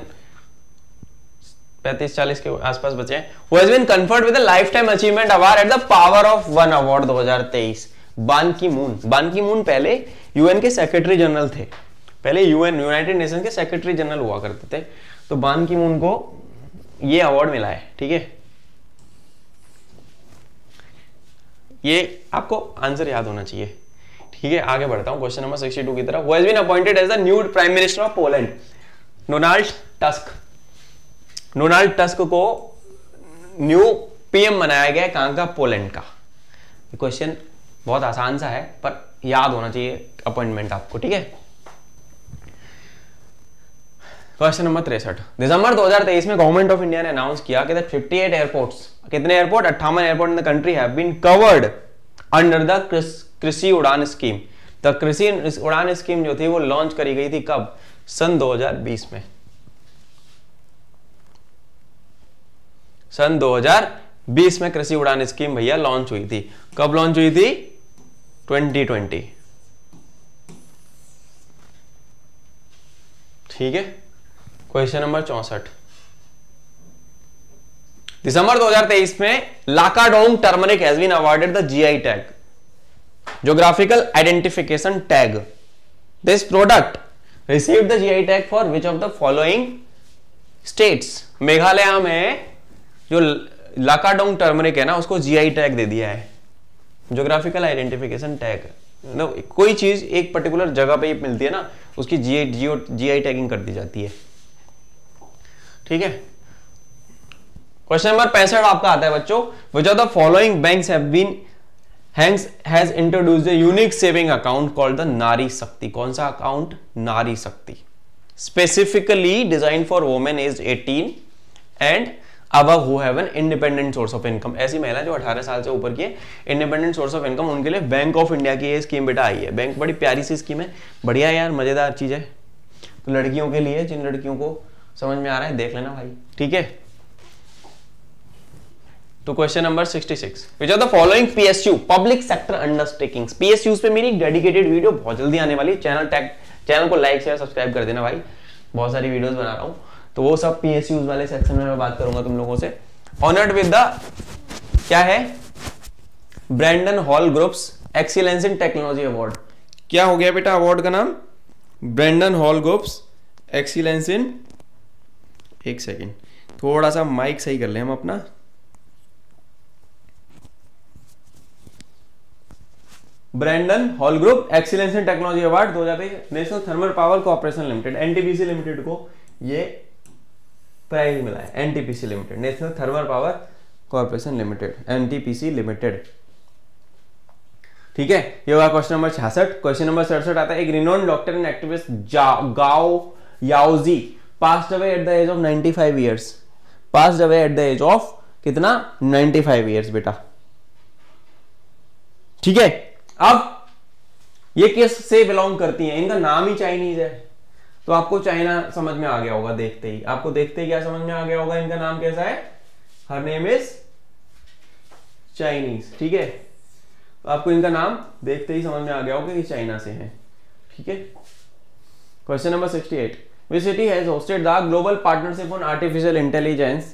S1: 35-40 के आसपास बचे हैं। Who has been conferred with a lifetime achievement award at the Power of One Award 2023, बान की मून। बान की मून पहले यूएन के सेक्रेटरी जनरल थे, पहले यूएन यूनाइटेड नेशन के सेक्रेटरी जनरल हुआ करते थे। तो बान की मून को ये अवार्ड मिला है, ठीक है। ये आपको आंसर याद होना चाहिए, ठीक है। आगे बढ़ता हूं क्वेश्चन नंबर 62 की तरफ। Who has been appointed as the new prime minister of Poland, Donald Tusk. Donald Tusk को न्यू पीएम बनाया गया, कहां का, पोलैंड का। क्वेश्चन बहुत आसान सा है पर याद होना चाहिए अपॉइंटमेंट आपको, ठीक है। क्वेश्चन नंबर 63, दिसंबर 2023 में गवर्नमेंट ऑफ इंडिया ने अनाउंस किया कि 58 एयरपोर्ट्स कितने airport? 58 airport in the country have been covered under the Krishi Udan scheme. तो कृषि उड़ान स्कीम जो थी वो लॉन्च करी गई थी कब? सन 2020 में। सन 2020 में कृषि उड़ान स्कीम भैया लॉन्च हुई थी। कब लॉन्च हुई थी? 2020। ठीक है। Question number 64। दिसंबर 2023 में Lakadong turmeric has been awarded the GI tag, geographical identification tag. This product received the GI tag for which of the following states? Meghalaya में जो लाकाडोंग टर्मरिक है ना उसको जीआई टैग दे दिया है, ज्योग्राफिकल आइडेंटिफिकेशन टैग। कोई चीज एक पर्टिकुलर जगह पे मिलती है ना उसकी जीआई टैगिंग कर दी जाती है। ठीक है। क्वेश्चन नंबर 65 आपका आता है बच्चों, which of the following banks have been has introduced a unique saving account called the Nari Shakti? कौन सा account? Nari Shakti, specifically design for women age 18 and above who have an independent source of income. ऐसी महिला जो 18 साल से ऊपर की है, इंडिपेंडेंट सोर्स ऑफ इनकम, उनके लिए बैंक ऑफ इंडिया की ये स्कीम बेटा आई है। बैंक बड़ी प्यारी सी स्कीम है, बढ़िया यार, मजेदार चीज है। तो लड़कियों के लिए, जिन लड़कियों को समझ में आ रहा है देख लेना भाई। ठीक है। तो question number 66, which are the following PSU public sector undertakings? PSUs पे मेरी डेडिकेटेड वीडियो बहुत जल्दी आने वाली है। चैनल को लाइक शेयर सब्सक्राइब कर देना भाई, बहुत सारी वीडियोस बना रहा हूं। तो वो सब पीएसयूज वाले सेक्शन में मैं बात करूंगा तुम लोगों से। ऑनर्ड विद द क्या है? Brandon Hall groups excellence in technology award. क्या हो गया बेटा अवार्ड का नाम? Brandon Hall groups excellence in, एक सेकेंड थोड़ा सा माइक सही कर ले हम अपना। Brandon Hall group excellence in technology award 2023 national thermal power corporation limited, NTPC limited को ये प्राइज मिला है। NTPC limited, national thermal power corporation limited, NTPC limited. ठीक है। ये हुआ क्वेश्चन नंबर 66। क्वेश्चन नंबर 67 आता है, एक renowned doctor and activist Gao Yaojie passed away at the age of 95 years. Passed away at the age of कितना? 95 years बेटा। ठीक है। अब ये किस से बिलोंग करती हैं? इनका नाम ही चाइनीज है, तो आपको चाइना समझ में आ गया होगा देखते ही। आपको देखते ही क्या समझ में आ गया होगा? इनका नाम कैसा है? Her name is Chinese. ठीक है। तो आपको इनका नाम देखते ही समझ में आ गया होगा कि चाइना से है। ठीक है। Question number 68, which city has hosted the global partnership on artificial intelligence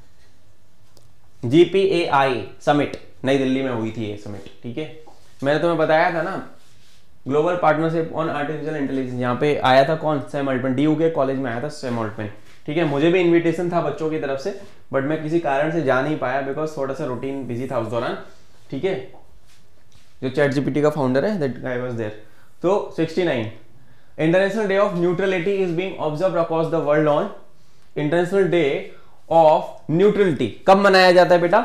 S1: GPAI summit? नई दिल्ली में हुई थी ये समिट। ठीक है। मैंने तुम्हें बताया था ना global partnership on artificial intelligence, यहाँ पे आया था कौन? सैम ऑल्टमैन, DU के कॉलेज में आया था सैम ऑल्टमैन। ठीक है। मुझे भी इनविटेशन था बच्चों की तरफ से, बट मैं किसी कारण से जा नहीं पाया बिकॉज थोड़ा सा रूटीन बिजी था उस दौरान। ठीक है। जो ChatGPT का फाउंडर है, दैट गाय वाज देयर। तो 69, international day of neutrality is being observed across the world on international day of neutrality. कब मनाया जाता है बेटा?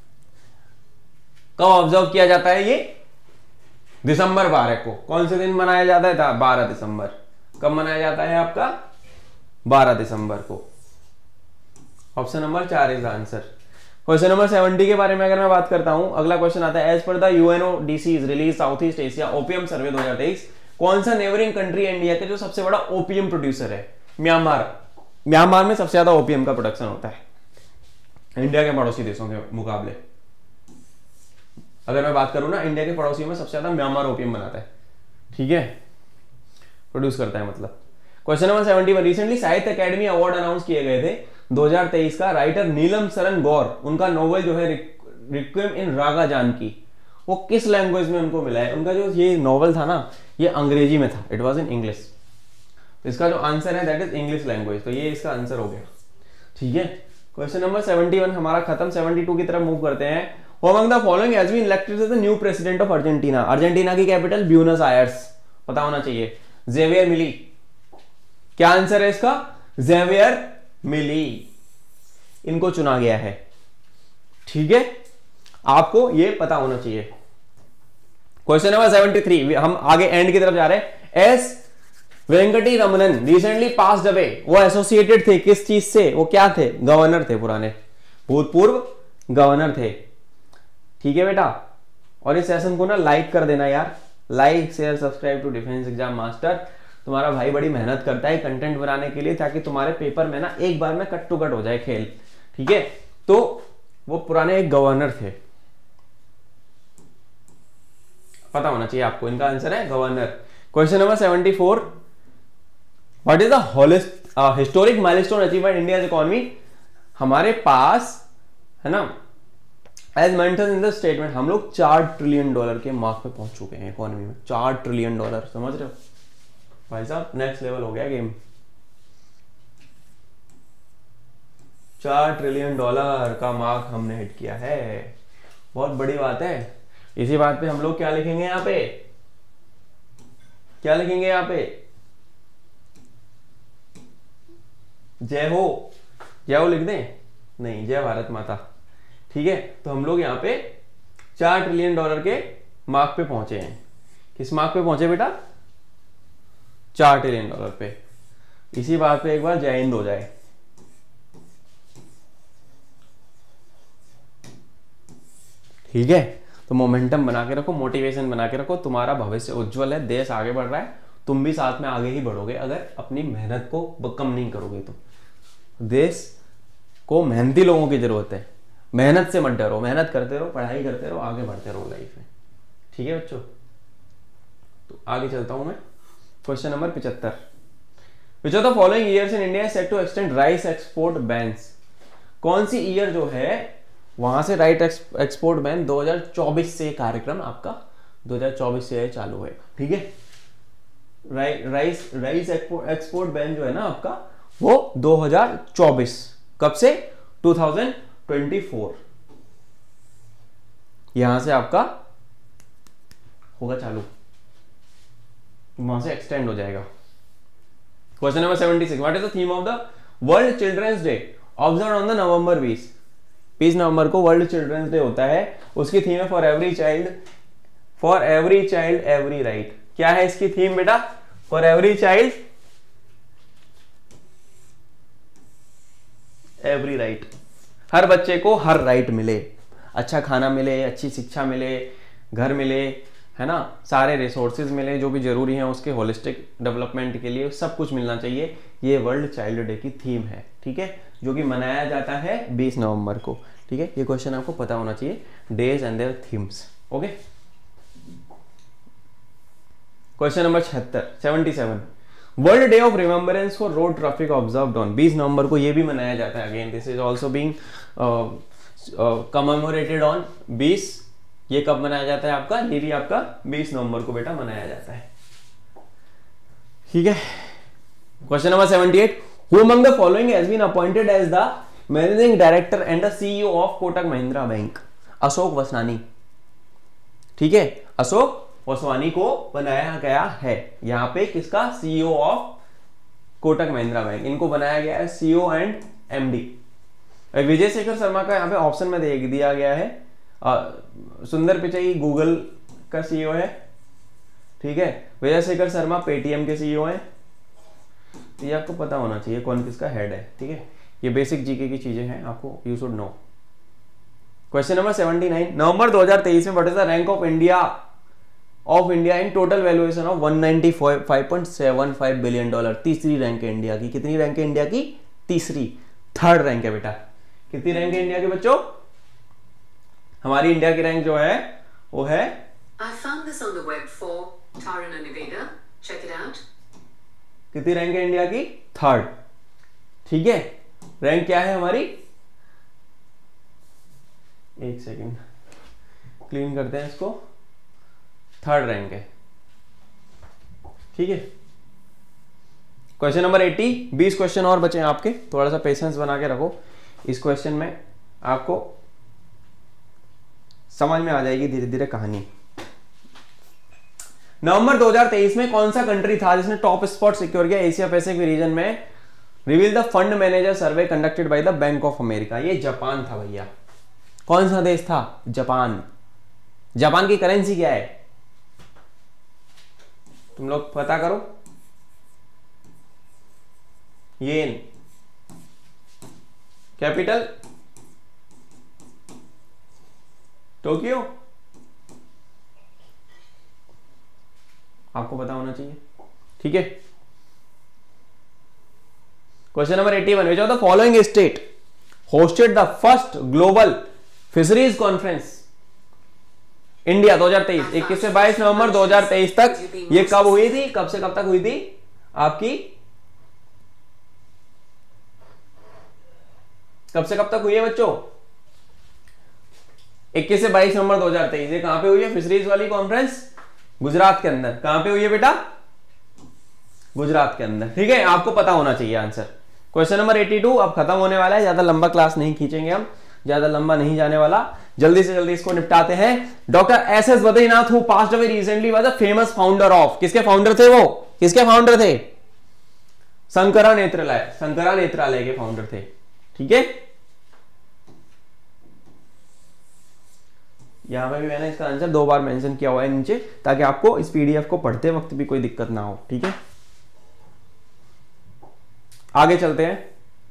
S1: कब ऑब्जर्व किया जाता है ये? दिसंबर 12 को। कौन से दिन मनाया जाता है? 12 दिसंबर। कब मनाया जाता है आपका? 12 दिसंबर को। Option number 4 is answer. Question number 70 के बारे में अगर मैं बात करता हूं, अगला क्वेश्चन आता है, as per the UNODC release South East Asia opium survey 2023, कौन सा नेबरिंग कंट्री इंडिया के जो सबसे बड़ा ओपीएम प्रोड्यूसर है? म्यांमार। म्यांमार में सबसे ज्यादा ओपीएम का प्रोडक्शन होता है इंडिया के पड़ोसी देशों के मुकाबले। अगर मैं बात करूं ना, इंडिया के पड़ोसियों में सबसे ज्यादा म्यांमार ओपीएम बनाता है। ठीक है। प्रोड्यूस करता है मतलब। Question number 71, recently Sahitya Akademi award announce किए गए थे 2023 का। राइटर नीलम शरण गौर, उनका नोवेल जो है रिक्वेम इन रागा जानकी, वो किस लैंग्वेज में उनको मिला है? उनका जो ये नोवेल था ना, ये अंग्रेजी में था, इट वॉज इन इंग्लिश। इसका जो आंसर है दैट इज इंग्लिश लैंग्वेज, तो ये इसका आंसर हो गया। ठीक है। क्वेश्चन नंबर 71 हमारा खत्म। 72 की तरफ मूव करते हैं। Who among the following has been elected as the new president of Argentina? Argentina की कैपिटल ब्यूनस आयर्स, पता होना चाहिए। जेवियर मिली, क्या आंसर है इसका? जेवियर मिली, इनको चुना गया है। ठीक है। आपको ये पता होना चाहिए। क्वेश्चन नंबर 73, हम आगे एंड की तरफ जा रहे हैं। S Venkitaramanan recently passed away, वो एसोसिएटेड थे किस चीज से? वो क्या थे? गवर्नर थे पुराने, भूतपूर्व गवर्नर थे। ठीक है बेटा, और इस सेशन को ना लाइक कर देना यार, like share subscribe to defence exam master. तुम्हारा भाई बड़ी मेहनत करता है कंटेंट बनाने के लिए, ताकि तुम्हारे पेपर में ना एक बार में कट टू कट हो जाए खेल। ठीक है, तो वो पुराने एक गवर्नर थे, पता होना चाहिए आपको। इनका आंसर है governor. Question number 74, what is the historic milestone achieve by India's economy. हमारे पास है ना, as mentioned in the statement, हम लोग $4 ट्रिलियन के मार्क पे पहुंच चुके हैं इकोनॉमी में। $4 ट्रिलियन, समझ रहे हो भाई साहब, नेक्स्ट लेवल हो गया गेम। $4 ट्रिलियन का मार्क हमने हिट किया है, बहुत बड़ी बात है। इसी बात पे हम लोग क्या लिखेंगे यहाँ पे, क्या लिखेंगे यहाँ पे, जय हो, जय हो लिख दें, नहीं जय भारत माता। ठीक है, तो हम लोग यहाँ पे $4 ट्रिलियन के मार्क पे पहुंचे हैं। किस मार्क पे पहुंचे बेटा, $4 ट्रिलियन पे। इसी बात पे एक बार जय हिंद हो जाए। ठीक है, तो मोमेंटम बना के रखो, मोटिवेशन बना के रखो, तुम्हारा भविष्य उज्जवल है, देश आगे बढ़ रहा है, तुम भी साथ में आगे ही बढ़ोगे अगर अपनी मेहनत को कम नहीं करोगे तो। देश को मेहनती लोगों की जरूरत है, मेहनत से मत डरो, मेहनत करते रहो, पढ़ाई करते रहो, आगे बढ़ते रहो लाइफ में। ठीक है बच्चों, तो आगे चलता हूं मैं। Question number 75, which of the following years in India set to extend rice export bans. कौन सी ईयर जो है वहां से राइस एक्सपोर्ट बैन 2024 से कार्यक्रम आपका 2024 से चालू है। ठीक है, राइस एक्सपोर्ट बैन जो है ना आपका वो 2024, कब से, 2024 यहां से आपका होगा चालू, वहां से एक्सटेंड हो जाएगा। Question number 76, what is the theme of the world children's day observe on the November 20 नवंबर को वर्ल्ड चिल्ड्रंस डे होता है। उसकी थीम है for every child every right. क्या है इसकी थीम बेटा, for every child every right. हर बच्चे को हर राइट मिले, अच्छा खाना मिले, अच्छी शिक्षा मिले, घर मिले, है ना, सारे रिसोर्सेज मिले जो भी जरूरी हैं उसके होलिस्टिक डेवलपमेंट के लिए, सब कुछ मिलना चाहिए। ये वर्ल्ड चाइल्ड डे की थीम है। ठीक है, जो कि मनाया जाता है 20 नवंबर को। ठीक है, ये क्वेश्चन आपको पता होना चाहिए, days and their themes. Okay, question number 77, world day of remembrance for road traffic observed on 20 नवंबर को ये भी मनाया जाता है। Again this is also being commemorated on 20। ये कब मनाया जाता है आपका, ये भी आपका 20 नवंबर को बेटा मनाया जाता है। ठीक है, question number 78, who among the following has been appointed as the managing director and the CEO of Kotak Mahindra bank. Ashok Vaswani. ठीक है, अशोक वसवानी को बनाया गया है यहां पे, किसका, CEO of Kotak Mahindra bank, इनको बनाया गया है CEO and MD. Vijay Shekhar Sharma का यहाँ पे ऑप्शन में दिया गया है, सुंदर पिचाई गूगल का सीईओ है। ठीक है, विजय शेखर शर्मा पेटीएम के सीईओ हैं। ये आपको पता होना चाहिए कौन किसका हेड है। ठीक है, ये बेसिक जीके की चीजें हैं, आपको you should know. Question number 79, नवंबर 2023 में what is the rank of India in total valuation of $195.75 billion. तीसरी रैंक है इंडिया की। कितनी रैंक है इंडिया की, तीसरी, थर्ड रैंक है बेटा। कितनी रैंक है इंडिया की बच्चों, हमारी इंडिया की रैंक जो है वो है,
S2: I found this on the web for Tarun Naveda. Check it out.
S1: कितनी रैंक है इंडिया की, थर्ड। ठीक है, रैंक क्या है हमारी, एक सेकेंड क्लीन करते हैं इसको, थर्ड रैंक है। ठीक है, क्वेश्चन नंबर 80, 20 क्वेश्चन और बचे हैं आपके, थोड़ा सा पेशेंस बना के रखो। इस क्वेश्चन में आपको समझ में आ जाएगी धीरे धीरे कहानी। नवंबर 2023 में कौन सा कंट्री था जिसने टॉप स्पॉट सिक्योर किया एशिया पैसिफिक रीजन में, reveal the fund manager survey conducted by the bank of America. ये जापान था भैया। कौन सा देश था, जापान। जापान की करेंसी क्या है, तुम लोग पता करो, येन। कैपिटल टोक्यो, आपको पता होना चाहिए, ठीक है। Question number 81, which of the following state hosted the first global fisheries conference? India 2023, 21 से 22 नवंबर 2023 तक ये कब हुई थी, कब से कब तक हुई थी आपकी, कब से कब तक हुई है बच्चों? 21 से 22 नवंबर 2023। ये कहां पे हुई है फिशरीज वाली कॉन्फ्रेंस? गुजरात के अंदर। कहां पे हुई है बेटा? गुजरात के अंदर, ठीक है। आपको पता होना चाहिए आंसर। क्वेश्चन नंबर 82 अब खत्म होने वाला है, ज्यादा लंबा क्लास नहीं खींचेंगे हम, ज्यादा लंबा नहीं जाने वाला, जल्दी से जल्दी इसको निपटाते हैं। Doctor S Badrinath who passed away recently was a famous founder of, किसके फाउंडर थे वो? किसके फाउंडर थे? शंकरा नेत्रालय, शंकरा नेत्रालय के फाउंडर थे, ठीक है। यहां पे भी मैंने इसका आंसर 2 बार मेंशन किया हुआ है नीचे, ताकि आपको इस पीडीएफ को पढ़ते वक्त भी कोई दिक्कत ना हो, ठीक है। आगे चलते हैं।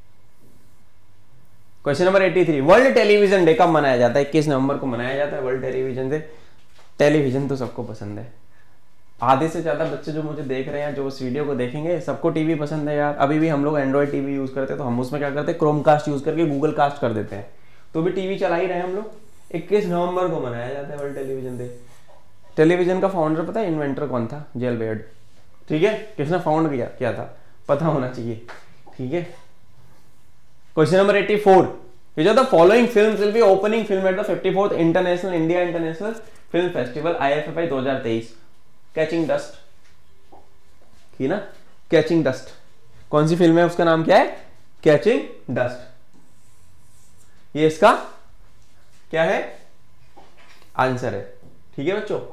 S1: Question number 83, world television day कब मनाया जाता है? 21 नवंबर को मनाया जाता है वर्ल्ड टेलीविजन डे। टेलीविजन तो सबको पसंद है, आधे से ज्यादा बच्चे जो मुझे देख रहे हैं, जो उस वीडियो को देखेंगे, सबको टीवी पसंद है यार। अभी भी हम लोग एंड्रॉइड टीवी यूज करते हैं, तो हम उसमें क्या करते हैं, क्रोमकास्ट यूज करके गूगल कास्ट कर देते हैं, तो भी टीवी चला ही रहे हैं हम लोग। 21 नवंबर को मनाया जाता है वर्ल्ड टेलीविजन डे। टेलीविजन का फाउंडर पता है, इन्वेंटर कौन था? जेल बेयर्ड, ठीक है। किसने फाउंड किया था, पता होना चाहिए, ठीक है। Question number 84, which of the following films will be opening film at the 54th International India International Film Festival IFFI 2023? Catching dust थी ना, कैचिंग डस्ट। कौन सी फिल्म है, उसका नाम क्या है? Catching dust. ये इसका क्या है, आंसर है, ठीक है बच्चों।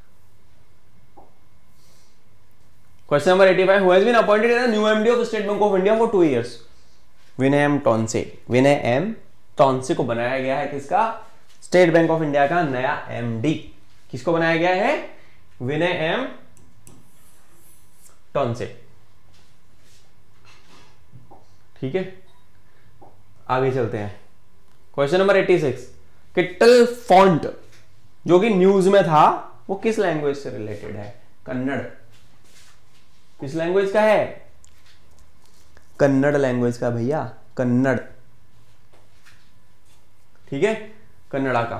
S1: Question number 85, who has been appointed as the new MD of State Bank of India for 2 years? Vinay M Tonse, Vinay M Tonse को बनाया गया है किसका? स्टेट बैंक ऑफ इंडिया का नया एमडी। किसको बनाया गया है? विनय एम टॉन्से, ठीक है। आगे चलते हैं। क्वेश्चन नंबर 86, किटल फॉन्ट जो कि न्यूज में था, वो किस लैंग्वेज से रिलेटेड है? कन्नड़। किस लैंग्वेज का है? कन्नड़ लैंग्वेज का भैया, कन्नड़, ठीक है, कन्नड़ा का।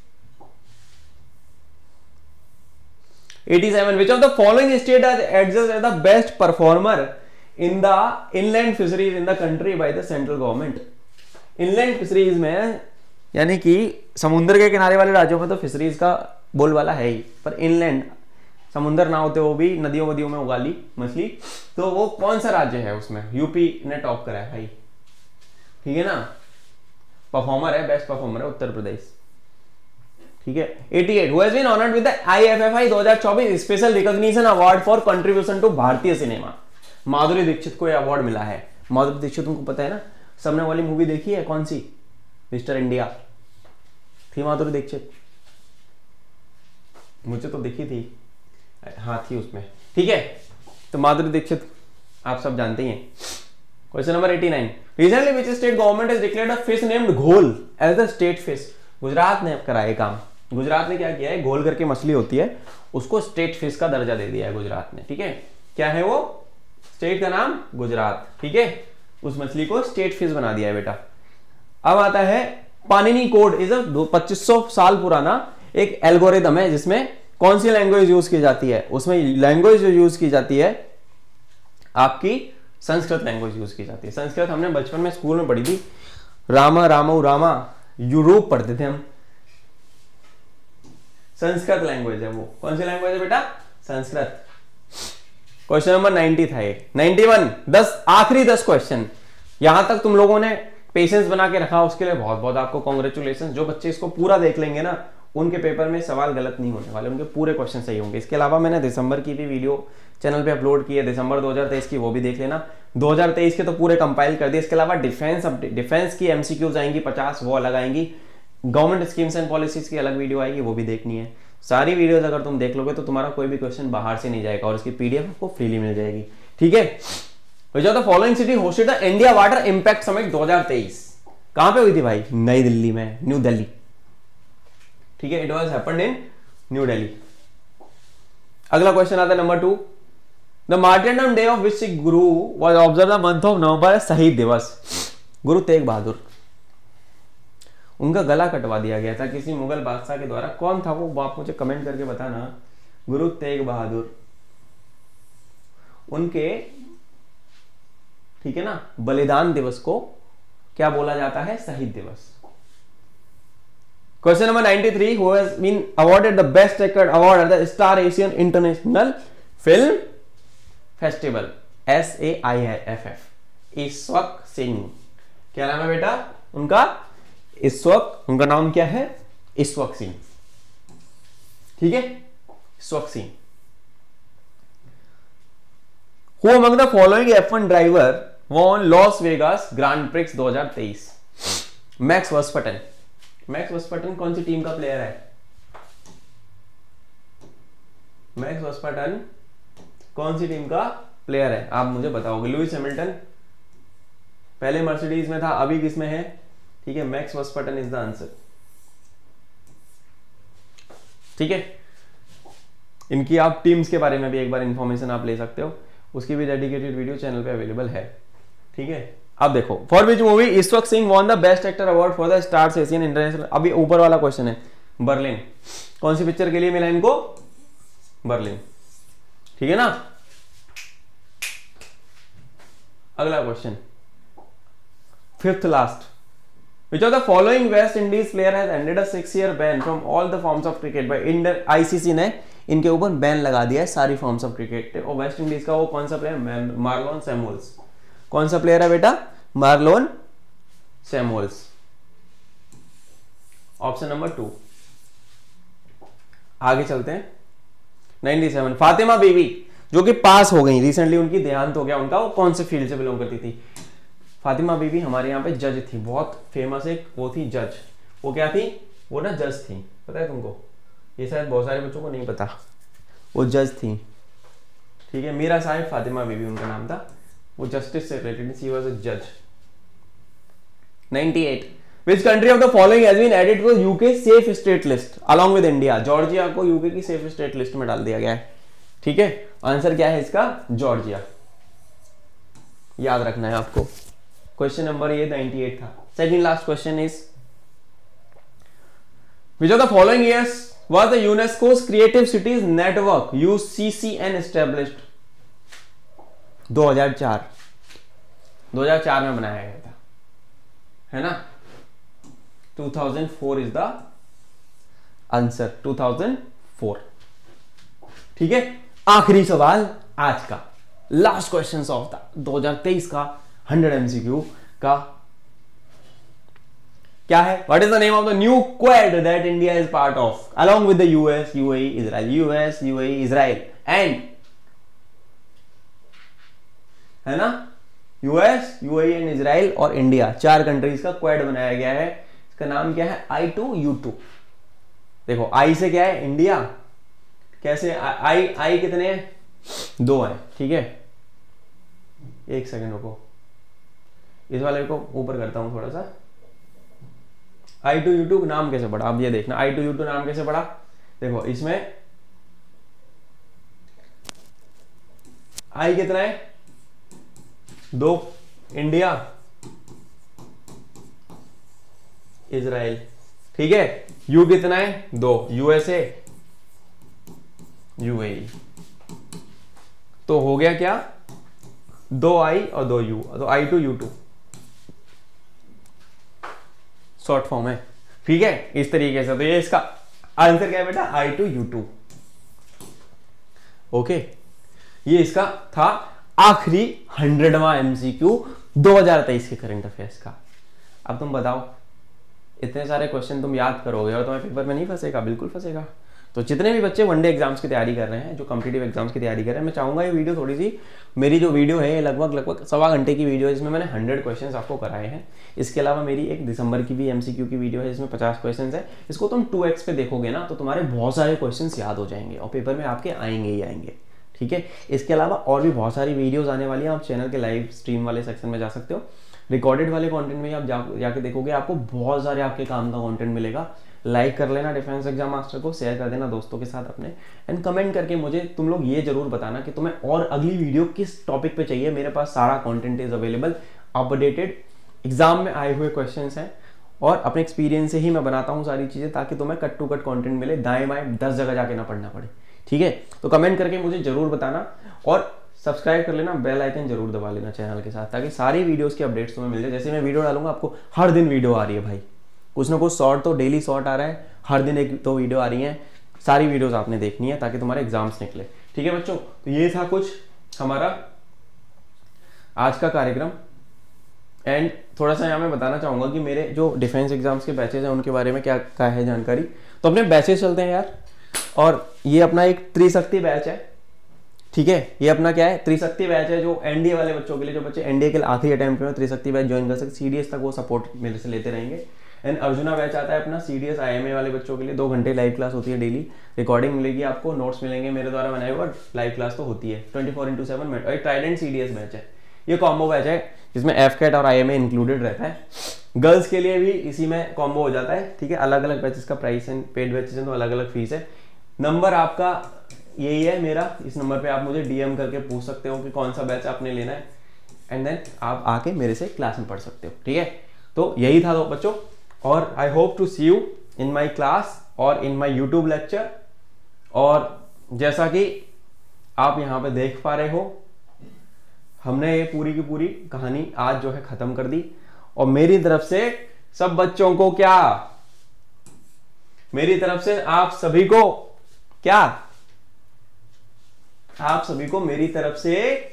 S1: 87, which of the following state has adjudged as the best performer in the inland fisheries in the country by the central government? Inland fisheries में, यानी कि समुद्र के किनारे वाले राज्यों में तो फिशरीज का बोलबाला है ही, पर इनलैंड समुद्र ना होते वो भी नदियों वदियों में उगा ली मछली, तो वो कौन सा राज्य है उसमें? यूपी ने टॉप करा है भाई, ठीक है ना। परफॉर्मर है, बेस्ट परफॉर्मर है उत्तर प्रदेश, ठीक है। 88, who has been honored with the IFFI 2024 special recognition award for contribution to Bharatiya cinema? Madhuri Dixit को यह अवार्ड मिला है। माधुरी दीक्षित तुमको पता है ना, सबने वाली मूवी देखी है कौन सी? मिस्टर इंडिया थी माधुरी दीक्षित, मुझे तो दिखी थी, हाँ थी उसमें, ठीक है। तो माधुरी दीक्षित आप सब जानते ही हैं। Question number 89, recently which state government has declared a fish named ghol as the state fish? Gujarat ने करा है काम। गुजरात ने क्या किया है, घोल करके मछली होती है, उसको स्टेट फिश का दर्जा दे दिया है गुजरात ने, ठीक है। क्या है वो? स्टेट का नाम गुजरात, ठीक है। उस मछली को स्टेट फिश बना दिया है बेटा। अब आता है पानिनी कोड, इज 2500 साल पुराना एक एल्गोरिदम है, जिसमें कौन सी लैंग्वेज यूज की जाती है? उसमें लैंग्वेज जो यूज की जाती है आपकी संस्कृत लैंग्वेज यूज की जाती है। संस्कृत हमने बचपन में स्कूल में पढ़ी थी, रामा रामो रामा यूरोप पढ़ते थे हम। संस्कृत लैंग्वेज है वो। कौन सी लैंग्वेज है बेटा? संस्कृत। क्वेश्चन नंबर 90 था ये। 91, आखिरी 10 क्वेश्चन। यहां तक तुम लोगों ने पेशेंस बना के रखा, उसके लिए बहुत बहुत आपको कांग्रेचुलेशन। जो बच्चे इसको पूरा देख लेंगे ना, उनके पेपर में सवाल गलत नहीं होने वाले, उनके पूरे क्वेश्चन सही होंगे। इसके अलावा मैंने दिसंबर की भी वीडियो चैनल पे अपलोड की है, दिसंबर 2023 की, वो भी देख लेना। 2023 के तो पूरे कंपाइल कर दिए। इसके अलावा डिफेंस की एमसीक्यूज आएंगी 50, वो अलग आएंगी। गवर्नमेंट स्कीम्स एंड पॉलिसीज की अलग वीडियो आएगी, वो भी देखनी है। सारी वीडियोस अगर तुम देख लोगे तो तुम्हारा कोई भी क्वेश्चन बाहर से नहीं जाएगा, और इसकी पीडीएफ आपको फ्रीली मिल जाएगी, ठीक है। Which of the following city hosted the India Water Impact Summit 2023? कहां पे हुई थी भाई? नई दिल्ली में, न्यू दिल्ली, ठीक है, it was happened in new Delhi. अगला क्वेश्चन आता है number 2, the martyrdom day of which guru was observe the month of November, शहीद दिवस। गुरु तेग बहादुर, उनका गला कटवा दिया गया था किसी मुगल बादशाह के द्वारा। कौन था वो, आप मुझे कमेंट करके बताना। गुरु तेग बहादुर, उनके, ठीक है ना, बलिदान दिवस को क्या बोला जाता है, शहीद दिवस। Question number 93, who has been awarded the best actor award at the star Asian international film festival, SAIFF, Ishwak Singh. क्या नाम है बेटा उनका, ईश्वक, उनका नाम क्या है, ईश्वक सिंह, ठीक है, Ishwak Singh. Who among the following F1 driver won Las Vegas Grand Prix 2023? Max Verstappen. Max Verstappen कौन सी टीम का प्लेयर है, मैक्स वर्स्टैपेन कौन सी टीम का प्लेयर है, आप मुझे बताओगे। लुइस हैमिल्टन, पहले मर्सिडीज में था, अभी किस में है, ठीक है, Max Verstappen is the answer, ठीक है। इनकी आप टीम्स के बारे में भी एक बार इंफॉर्मेशन आप ले सकते हो, उसकी भी डेडिकेटेड वीडियो चैनल पे अवेलेबल है, ठीक है। अब देखो, for which movie Ishwak Singh won the best actor award for the stars Asian international, अभी ऊपर वाला क्वेश्चन है, बर्लिन, कौन सी पिक्चर के लिए मिला इनको, बर्लिन, ठीक है ना। अगला question, fifth last, which of the following West Indies player has ended a 6-year ban from all the forms of cricket by Indian ICC ने इनके ऊपर बैन लगा दिया है सारी फॉर्म्स ऑफ क्रिकेट। और वेस्ट इंडीज का वो कौन सा प्लेयर, मार्लोन सैमुअल्स, कौन सा प्लेयर है बेटा, मार्लोन सैमुअल्स, ऑप्शन नंबर 2। आगे चलते हैं, 97, फातिमा बीवी जो कि पास हो गई रिसेंटली, उनकी देहांत हो गया उनका, वो कौन से फील्ड से बिलोंग करती थी, फातिमा बीवी हमारे यहाँ पे जज थी, बहुत फेमस एक वो थी जज, वो क्या थी, वो ना जज थी, पता है तुमको, ये शायद बहुत सारे बच्चों को नहीं पता, वो जज थी, ठीक है, मीरा साहिब फातिमा बीवी उनका नाम था, वो जस्टिस से रिलेटेड, शी वाज अ जज। 98, which country of the following has been added to UK safe state list along with India? Georgia को यूके की सेफ स्टेट लिस्ट में डाल दिया गया है, ठीक है, आंसर क्या है इसका, जॉर्जिया, याद रखना है आपको। क्वेश्चन नंबर ये 98 था। Second last question is, which of the following years was the UNESCO's Creative Cities Network UCCN established? 2004 में बनाया गया था, है ना, 2004 इज द आंसर, 2004, ठीक है। आखिरी सवाल आज का, लास्ट क्वेश्चन ऑफ द 2023 का 100 MCQ का, क्या है, what is the name of the new quad that India is part of along with the US, UAE, Israel, US, UAE, Israel and, है ना, US, UAE एंड इजराइल और India, 4 countries का quad बनाया गया है। इसका नाम क्या है, I2U2। देखो I से क्या है, इंडिया, कैसे I कितने हैं, 2 हैं, ठीक है, एक सेकंड रुको, इस वाले को ऊपर करता हूं थोड़ा सा। I2U2 नाम कैसे पड़ा, अब ये देखना, I2U2 नाम कैसे पड़ा, देखो इसमें I कितना है, 2, इंडिया, इजराइल, ठीक है, U कितना है, 2, USA, UAE, तो हो गया क्या, 2 I और 2 U, तो I2U2 शॉर्ट फॉर्म है, ठीक है, इस तरीके से। तो ये इसका आंसर क्या है बेटा, I2U2, ओके। ये इसका था आखिरी 100वां MCQ 2023 के करंट अफेयर्स का। अब तुम बताओ, इतने सारे क्वेश्चन तुम याद करोगे और तुम्हें पेपर में नहीं फंसेगा, बिल्कुल फंसेगा। तो जितने भी बच्चे वनडे एग्जाम्स की तैयारी कर रहे हैं, जो कॉम्पिटिटिव एग्जाम्स की तैयारी कर रहे हैं, मैं चाहूंगा ये वीडियो थोड़ी सी, मेरी जो वीडियो है लगभग 1.25 घंटे की वीडियो है, जिसमें मैंने 100 क्वेश्चंस आपको कराए हैं। इसके अलावा मेरी एक दिसंबर की भी MCQ की वीडियो है, जिसमें 50 क्वेश्चंस है। इसको तुम 2x पे देखोगे ना, तो तुम्हारे बहुत सारे क्वेश्चंस याद हो जाएंगे और पेपर में आपके आएंगे ही आएंगे, ठीक है। इसके अलावा और भी बहुत सारी वीडियोज़ आने वाली हैं, आप चैनल के लाइव स्ट्रीम वाले सेक्शन में जा सकते हो। रिकॉर्डेड वाले कंटेंट में आप जाके देखोगे, आपको बहुत सारे आपके काम का कंटेंट मिलेगा। लाइक कर लेना डिफेंस एग्जाम मास्टर को, शेयर कर देना दोस्तों के साथ अपने, एंड कमेंट करके मुझे तुम लोग ये जरूर बताना कि तुम्हें और अगली वीडियो किस टॉपिक पे चाहिए। मेरे पास सारा content is available, updated exam में आए हुए क्वेश्चंस हैं और अपने एक्सपीरियंस से ही मैं बनाता हूँ सारी चीज़ें, ताकि तुम्हें कट टू कट कंटेंट मिले, दाएं बाएं 10 जगह जाके ना पढ़ना पड़े। ठीक है, तो कमेंट करके मुझे जरूर बताना और सब्सक्राइब कर लेना, बेल आइकन जरूर दबा लेना चैनल के साथ, ताकि सारी वीडियोस की अपडेट्स तुम्हें मिल जाए। जैसे मैं वीडियो डालूंगा, आपको हर दिन वीडियो आ रही है भाई, कुछ ना कुछ शॉर्ट तो डेली शॉर्ट आ रहा है, हर दिन एक तो वीडियो आ रही है, सारी वीडियोस आपने देखनी है ताकि तुम्हारे एग्जाम्स निकले। ठीक है बच्चों, तो ये था कुछ हमारा आज का कार्यक्रम। एंड थोड़ा सा यहाँ मैं बताना चाहूंगा कि मेरे जो डिफेंस एग्जाम्स के बैचेज हैं उनके बारे में क्या क्या है जानकारी। तो अपने बैचेज चलते हैं यार, और ये अपना एक त्रिशक्ति बैच है। ठीक है, ये अपना क्या है, त्रिशक्ति बैच है, जो एनडीए वाले बच्चों के लिए, जो बच्चे एनडीए के आखिरी अटेम्प्ट में त्रिशक्ति बैच ज्वाइन कर सकते, सीडीएस तक वो सपोर्ट मेरे से लेते रहेंगे। एंड अर्जुना बैच आता है अपना सीडीएस आईएमए वाले बच्चों के लिए, 2 घंटे लाइव क्लास होती है डेली, रिकॉर्डिंग मिलेगी आपको, नोट्स मिलेंगे मेरे द्वारा बनाए हुए, और लाइव क्लास तो होती है 24/7 मिनट। और एक ट्राइडेंट सीडीएस बैच है, ये कॉम्बो बैच है जिसमें एफकेट और आईएमए इंक्लूडेड रहता है। गर्ल्स के लिए भी इसी में कॉम्बो हो जाता है। ठीक है, अलग अलग बैचेस का प्राइस एंड पेड बैचेस हैं तो अलग अलग फीस है। नंबर आपका यही है मेरा, इस नंबर पे आप मुझे डीएम करके पूछ सकते हो कि कौन सा बैच आपने लेना है, एंड देन आप आके मेरे से क्लास में पढ़ सकते हो। ठीक है, तो यही था बच्चों, और I hope to see you in my class और इन माई यूट्यूब लेक्चर। और जैसा कि आप यहाँ पे देख पा रहे हो, हमने ये पूरी की पूरी कहानी आज जो है खत्म कर दी। और मेरी तरफ से सब बच्चों को क्या, मेरी तरफ से आप सभी को क्या, आप सभी को मेरी तरफ से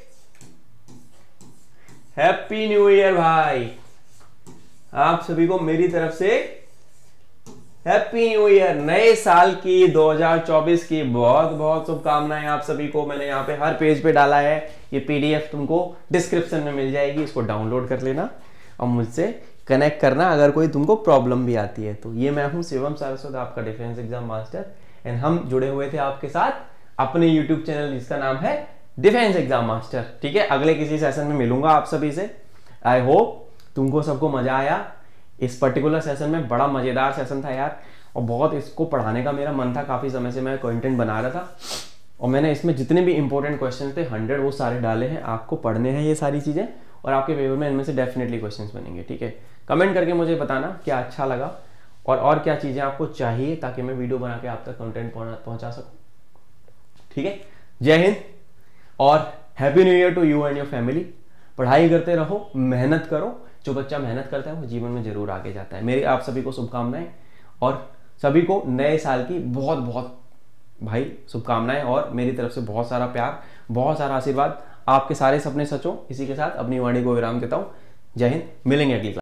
S1: हैप्पी न्यू ईयर भाई, आप सभी को मेरी तरफ से हैप्पी न्यू ईयर, नए साल की 2024 की बहुत बहुत शुभकामनाएं आप सभी को। मैंने यहाँ पे हर पेज पे डाला है, ये पीडीएफ तुमको डिस्क्रिप्शन में मिल जाएगी, इसको डाउनलोड कर लेना और मुझसे कनेक्ट करना अगर कोई तुमको प्रॉब्लम भी आती है तो। ये मैं हूं शिवम सारस्वत, आपका डिफेंस एग्जाम मास्टर, एंड हम जुड़े हुए थे आपके साथ अपने यूट्यूब चैनल जिसका नाम है डिफेंस एग्जाम मास्टर। ठीक है, अगले किसी सेशन में मिलूंगा आप सभी से। आई होप तुमको सबको मजा आया। इस पर्टिकुलर सेशन में बड़ा मजेदार सेशन था यार, और बहुत इसको पढ़ाने का मेरा मन था, काफी समय से मैं कंटेंट बना रहा था, और मैंने इसमें जितने भी इंपॉर्टेंट क्वेश्चन थे 100 वो सारे डाले हैं। आपको पढ़ने हैं ये सारी चीजें, और आपके पेपर में इनमें से डेफिनेटली क्वेश्चंस बनेंगे। ठीक है, कमेंट करके मुझे बताना क्या अच्छा लगा और क्या चीजें आपको चाहिए, ताकि मैं वीडियो बना के आप तक कंटेंट पहुंचा सकूं। ठीक है, जय हिंद और happy new year to you and your family. पढ़ाई करते रहो, मेहनत करो, जो बच्चा मेहनत करता है वो जीवन में जरूर आगे जाता है। मेरी आप सभी को शुभकामनाएं, और सभी को नए साल की बहुत बहुत भाई शुभकामनाएं, और मेरी तरफ से बहुत सारा प्यार, बहुत सारा आशीर्वाद। आपके सारे सपने सच हो, इसी के साथ अपनी वाणी को विराम देता हूं। जय हिंद, मिलेंगे अगली क्लास।